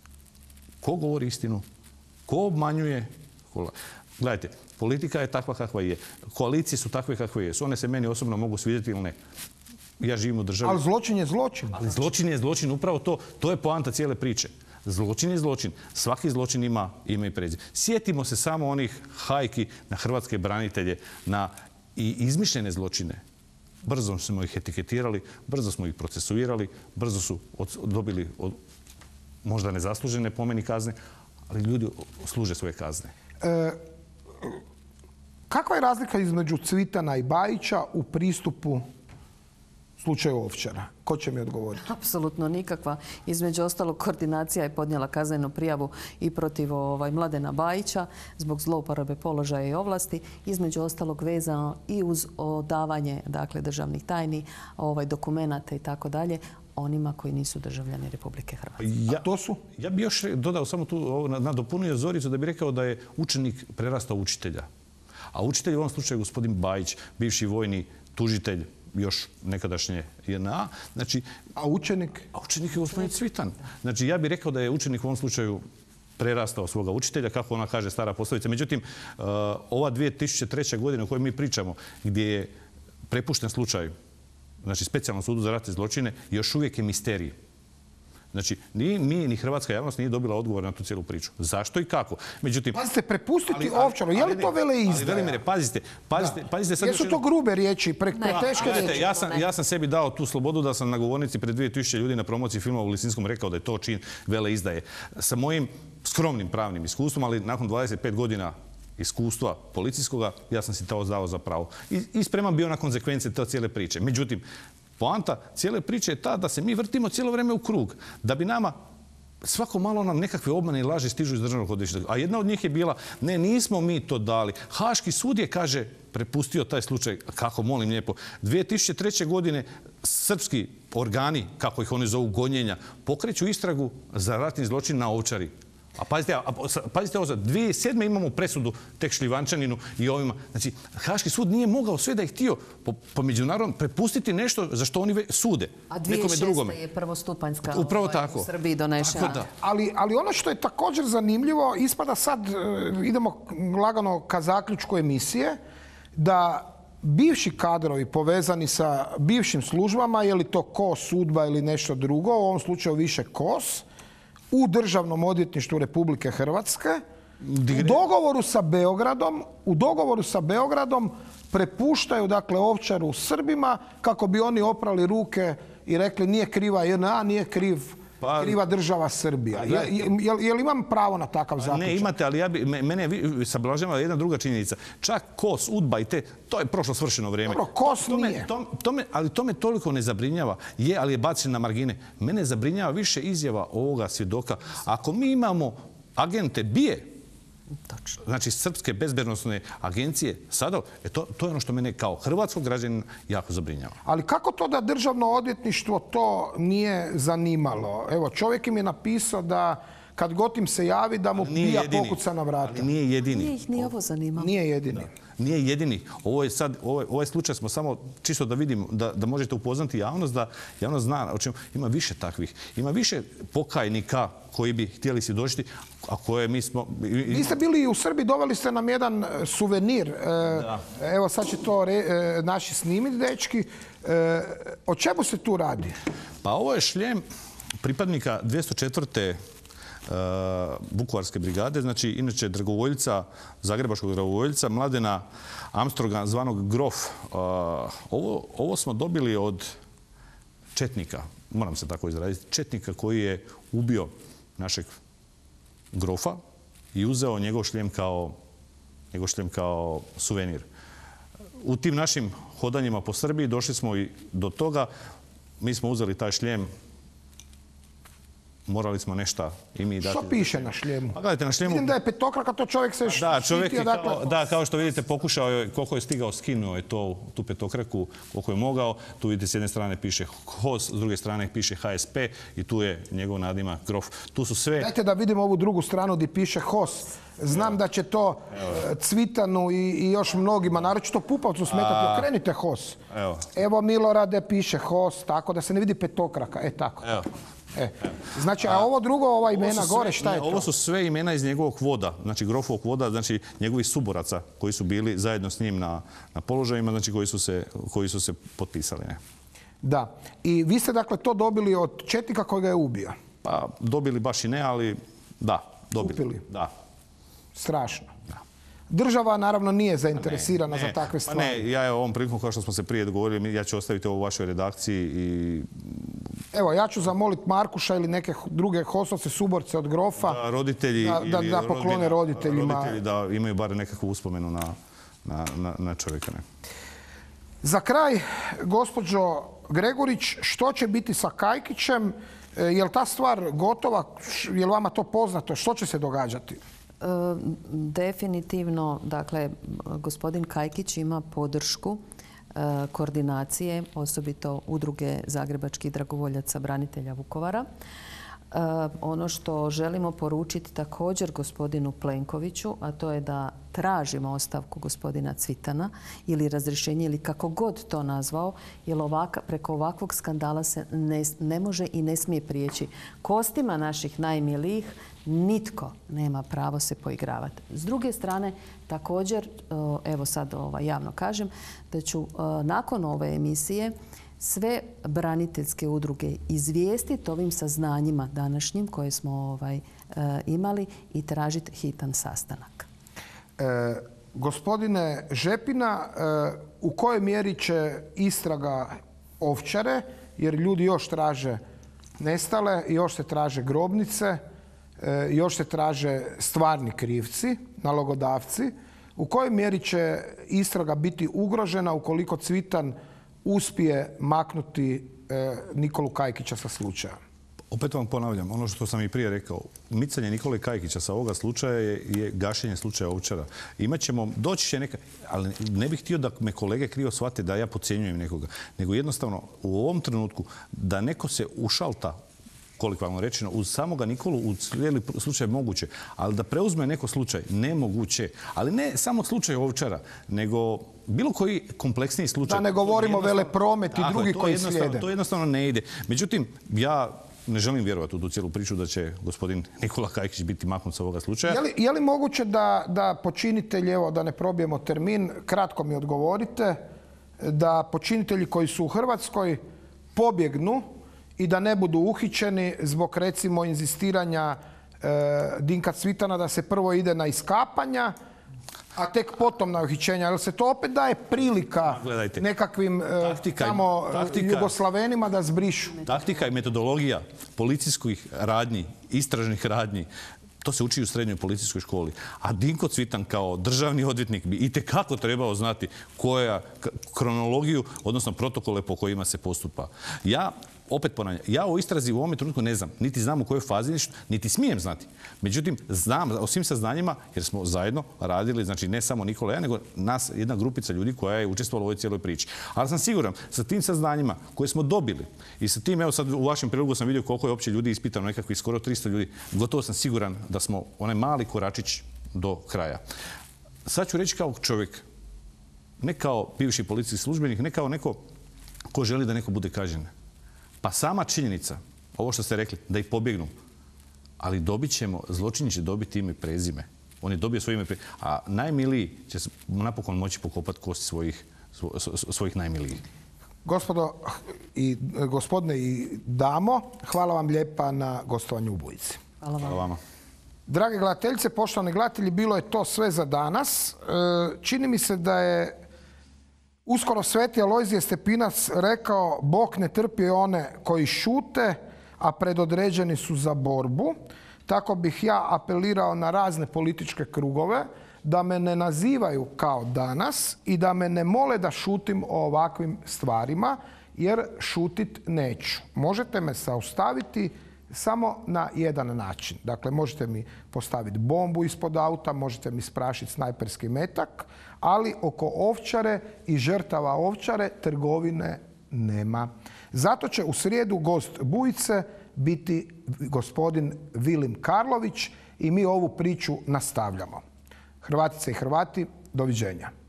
[SPEAKER 7] ko govori istinu, ko obmanjuje. Gledajte, politika je takva kakva je. Koalicije su takve kakve jesu. One se meni osobno mogu svidjeti ili ne. Ja živim u državi.
[SPEAKER 1] Ali zločin je zločin.
[SPEAKER 7] Ali zločin je zločin. Upravo to. To je poanta cijele priče. Zločin je zločin. Svaki zločin ima ime i prezime. Sjetimo se samo onih hajki na hrvatske branitelje, na i izmišljene zločine. Brzo smo ih etiketirali, brzo smo ih procesuirali, brzo su od, dobili od, možda nezaslužene po meni kazne, ali ljudi služe svoje kazne.
[SPEAKER 1] E, kakva je razlika između Cvitana i Bajića u pristupu slučaju Ovčara? Ko će mi odgovoriti?
[SPEAKER 8] Apsolutno nikakva. Između ostalog, koordinacija je podnijela kaznenu prijavu i protiv ovaj, Mladena Bajića zbog zlouporabe položaja i ovlasti. Između ostalog vezano i uz odavanje dakle, državnih tajni, ovaj, dokumenata i tako dalje onima koji nisu državljani Republike Hrvatske.
[SPEAKER 7] Ja, A to su? Ja bih još dodao samo tu, nadopunio Zoricu da bih rekao da je učenik prerastao učitelja. A učitelj u ovom slučaju gospodin Bajić, bivši vojni tužitelj, još nekadašnje J N A. Znači,
[SPEAKER 1] a učenik?
[SPEAKER 7] A učenik je gospodin Cvitan. Znači, ja bih rekao da je učenik u ovom slučaju prerastao svoga učitelja, kako ona kaže stara poslovica. Međutim, ova dvije tisuće treće. godine o kojoj mi pričamo, gdje je prepušten slučaj, znači specijalnom sudu za ratne zločine, još uvijek je misterij. Znači, ni mi, ni hrvatska javnost nije dobila odgovor na tu cijelu priču. Zašto i kako? Međutim,
[SPEAKER 1] pazite, prepustiti Ovčaru, je li to veleizdaja?
[SPEAKER 7] Ali Velimire, pazite, pazite, pazite sad...
[SPEAKER 1] Jesu to grube riječi, preko teške riječi?
[SPEAKER 7] Ja sam, ja sam sebi dao tu slobodu da sam na govornici pred dvije tisuće ljudi na promociji filma u Lisinskom rekao da je to čin veleizdaje. Sa mojim skromnim pravnim iskustvom, ali nakon dvadeset pet godina iskustva policijskoga, ja sam si to dao za pravo. I, i spreman bio na konsekvence te cijele priče. Međutim, poanta cijele priče je ta da se mi vrtimo cijelo vrijeme u krug. Da bi nama svako malo nam nekakve obmane i laži stižu iz državnog odvjetništva. A jedna od njih je bila, ne, nismo mi to dali. Haški sud je, kaže, prepustio taj slučaj, kako molim lijepo. dvije tisuće treće. godine srpski organi, kako ih oni zovu, gonjenja, pokreću istragu za ratni zločin na Ovčari. A pazite, a, pazite ovo, za dvije tisuće sedme. imamo presudu tek Šljivančaninu i ovima. Znači, Haški sud nije mogao sve da je htio po, po međunarodnom prepustiti nešto za što oni sude.
[SPEAKER 8] A dvije tisuće šeste. je prvostupanjska
[SPEAKER 7] Upravo
[SPEAKER 8] ovaj,
[SPEAKER 7] tako.
[SPEAKER 8] u Srbiji donešena.
[SPEAKER 7] Da.
[SPEAKER 1] Ali, ali ono što je također zanimljivo, ispada sad, e, idemo lagano ka zaključku emisije, da bivši kadrovi povezani sa bivšim službama, je li to K O S, UDBA ili nešto drugo, u ovom slučaju više K O S, u Državnom odvjetništvu Republike Hrvatske, u dogovoru sa Beogradom, u dogovoru sa Beogradom prepuštaju, dakle, Ovčaru Srbima kako bi oni oprali ruke i rekli nije kriva J N A, nije kriv, pa, kriva država Srbija. Je, je, je, je li imam pravo na takav zaključak?
[SPEAKER 7] Ne, imate, ali ja bi, mene sablažava jedna druga činjenica. Čak K O S, UDBA i te, to je prošlo svršeno vrijeme.
[SPEAKER 1] Dobro, K O S nije.
[SPEAKER 7] To, to me, ali to me toliko ne zabrinjava. Je, ali je bacen na margine. Mene zabrinjava više izjava ovoga svjedoka. Ako mi imamo agente B I E,
[SPEAKER 8] Točno.
[SPEAKER 7] Znači, srpske bezbednosne agencije, sada, e to, to je ono što mene kao hrvatskog građanina jako zabrinjava.
[SPEAKER 1] Ali kako to da Državno odvjetništvo to nije zanimalo? Evo, čovjek im je napisao da kad god im se javi da mu bija pokuca na vrata.
[SPEAKER 7] Ali nije jedini.
[SPEAKER 8] Nije ih ni ovo zanimalo.
[SPEAKER 1] Nije jedini.
[SPEAKER 7] Da. Nije jedini. Ovo je sad, ovaj, ovaj slučaj smo samo čisto da vidim, da, da možete upoznati javnost, da javnost zna o čemu. Ima više takvih. Ima više pokajnika koji bi htjeli svjedočiti, a koje mi smo...
[SPEAKER 1] Vi ste bili i u Srbiji, doveli ste nam jedan suvenir. Da. Evo sad će to re, naši snimiti, dečki. O čemu se tu radi?
[SPEAKER 7] Pa ovo je šljem pripadnika dvjesto četvrte Uh, Vukovarske brigade, znači inače dragovoljca, zagrebačkog dragovoljca, Mladena Armstronga, zvanog Grof. Uh, ovo, ovo smo dobili od četnika, moram se tako izraziti, četnika koji je ubio našeg Grofa i uzeo njegov šljem kao, njegov šljem kao suvenir. U tim našim hodanjima po Srbiji došli smo i do toga. Mi smo uzeli taj šljem, morali smo nešto i mi dati.
[SPEAKER 1] Što piše na šljemu?
[SPEAKER 7] Pa gledajte, na šljemu...
[SPEAKER 1] Vidim da je petokraka, to čovjek se štitio.
[SPEAKER 7] Da, čovjek je
[SPEAKER 1] dakle...
[SPEAKER 7] kao, da, kao što vidite, pokušao je, koliko je stigao, skinuo je to, tu petokraku, koliko je mogao. Tu vidite, s jedne strane piše H O S, s druge strane piše H S P i tu je njegov nadimak Grof. Tu su sve...
[SPEAKER 1] Dajte da vidimo ovu drugu stranu gdje piše H O S. Znam da će to evo. Cvitanu i, i još mnogima, naročito Pupovcu smetati. A... Okrenite H O S.
[SPEAKER 7] Evo.
[SPEAKER 1] Evo Milorade piše H O S, tako da se ne vidi petokraka. E, tako.
[SPEAKER 7] Evo.
[SPEAKER 1] E. Znači, a ovo drugo, ova imena gore, šta je to?
[SPEAKER 7] Ovo su sve imena iz njegovog voda, znači Grofovog voda, znači njegovih suboraca koji su bili zajedno s njim na, na položajima, znači koji su se, koji su se potpisali. Ne?
[SPEAKER 1] Da. I vi ste dakle to dobili od četnika koji ga je ubio?
[SPEAKER 7] Pa dobili baš i ne, ali da, dobili.
[SPEAKER 1] Kupili?
[SPEAKER 7] Da.
[SPEAKER 1] Strašno.
[SPEAKER 7] Da.
[SPEAKER 1] Država naravno nije zainteresirana
[SPEAKER 7] ne, ne,
[SPEAKER 1] za takve stvari.
[SPEAKER 7] Pa ne, ja je ovom prilikom, kao što smo se prije dogovorili, ja ću ostaviti ovo u vašoj redakciji i...
[SPEAKER 1] Evo, ja ću zamoliti Markuša ili neke druge hostovce, suborce od Grofa
[SPEAKER 7] da, roditelji
[SPEAKER 1] da, da, da poklone rodbina, roditeljima.
[SPEAKER 7] Roditelji da imaju bar nekakvu uspomenu na, na, na, na čovjeka. Ne.
[SPEAKER 1] Za kraj, gospođo Gregurić, što će biti sa Kajkićem? Je li ta stvar gotova? Je li vama to poznato? Što će se događati?
[SPEAKER 8] E, definitivno, dakle, gospodin Kajkić ima podršku koordinacije, osobito udruge zagrebačkih dragovoljaca branitelja Vukovara. Ono što želimo poručiti također gospodinu Plenkoviću, a to je da tražimo ostavku gospodina Cvitana ili razrješenje ili kako god to nazvao, jer ovaka, preko ovakvog skandala se ne, ne može i ne smije prijeći. Kostima naših najmilijih nitko nema pravo se poigravati. S druge strane, također, evo sad javno kažem, da ću nakon ove emisije sve braniteljske udruge izvijestiti ovim saznanjima današnjim koje smo ovaj, imali i tražiti hitan sastanak.
[SPEAKER 1] E, gospodine Žepina, e, u kojoj mjeri će istraga Ovčare, jer ljudi još traže nestale, još se traže grobnice, e, još se traže stvarni krivci, nalogodavci, U kojoj mjeri će istraga biti ugrožena ukoliko Cvitan uspije maknuti Nikolu Kajkića sa slučaja?
[SPEAKER 7] Opet vam ponavljam, ono što sam i prije rekao, micanje Nikole Kajkića sa ovoga slučaja je, je gašenje slučaja Ovčara. Imaćemo, doći će neka, ali ne bih htio da me kolege krivo shvate da ja podcjenjujem nekoga, nego jednostavno u ovom trenutku da neko se ušalta, kolokvijalno rečeno, uz samoga Nikolu, u cijeli slučaj moguće, ali da preuzme neko slučaj, nemoguće. Ali ne samo slučaj Ovčara, nego bilo koji kompleksniji slučaj.
[SPEAKER 1] Da ne govorimo Velepromet i drugi koji slijede.
[SPEAKER 7] To jednostavno ne ide. Međutim, ja ne želim vjerovati u tu cijelu priču da će gospodin Nikola Kajkić biti maknut sa ovoga slučaja.
[SPEAKER 1] Je li, je li moguće da, da počinitelji, evo da ne probijemo termin, kratko mi odgovorite, da počinitelji koji su u Hrvatskoj pobjegnu i da ne budu uhićeni zbog recimo inzistiranja e, Dinka Cvitana da se prvo ide na iskapanja, a tek potom na uhićenja. Jel se to opet daje prilika
[SPEAKER 7] Gledajte,
[SPEAKER 1] nekakvim
[SPEAKER 7] taktika,
[SPEAKER 1] tamo
[SPEAKER 7] taktika,
[SPEAKER 1] Jugoslavenima da zbrišu?
[SPEAKER 7] Taktika i metodologija policijskih radnji, istražnih radnji, to se uči u srednjoj policijskoj školi. A Dinko Cvitan kao državni odvjetnik bi itekako trebao znati koja kronologiju, odnosno protokole po kojima se postupa. Ja, opet ponavljam, ja o istrazi u ovome trenutku ne znam. Niti znam u kojoj fazi, niti smijem znati. Međutim, znam o svim saznanjima, jer smo zajedno radili, znači ne samo Nikola i ja, nego nas, jedna grupica ljudi koja je učestvovala u ovoj cijeloj priči. Ali sam siguran, sa tim saznanjima koje smo dobili i sa tim, evo sad u vašem prilogu sam vidio koliko je opće ljudi ispitano, nekakvih skoro tristo ljudi, gotovo sam siguran da smo onaj mali koračić do kraja. Sad ću reći kao čovjek, ne kao bivši policijski službenik, ne kao neko ko želi da neko bude kažnjen. Pa sama činjenica, ovo što ste rekli, da ih pobjegnu, ali dobit ćemo, zločini će dobiti ime i prezime. On je dobio svoje ime i prezime, a najmiliji će napokon moći pokopati kosti svojih, svojih najmilijih.
[SPEAKER 1] Gospodo i gospodine i damo, hvala vam lijepa na gostovanju u Bujici.
[SPEAKER 8] Hvala vam.
[SPEAKER 7] Hvala vama.
[SPEAKER 1] Drage gledateljice, poštovani gledatelji, bilo je to sve za danas. Čini mi se da je uskoro sveti Alojzije Stepinac rekao: Bog ne trpi one koji šute, a predodređeni su za borbu. Tako bih ja apelirao na razne političke krugove da me ne nazivaju kao danas i da me ne mole da šutim o ovakvim stvarima, jer šutit neću. Možete me zaustaviti samo na jedan način. Dakle, možete mi postaviti bombu ispod auta, možete mi sprašiti snajperski metak, ali oko Ovčare i žrtava Ovčare trgovine nema. Zato će u srijedu gost Bujice biti gospodin Vilim Karlović i mi ovu priču nastavljamo. Hrvatice i Hrvati, doviđenja.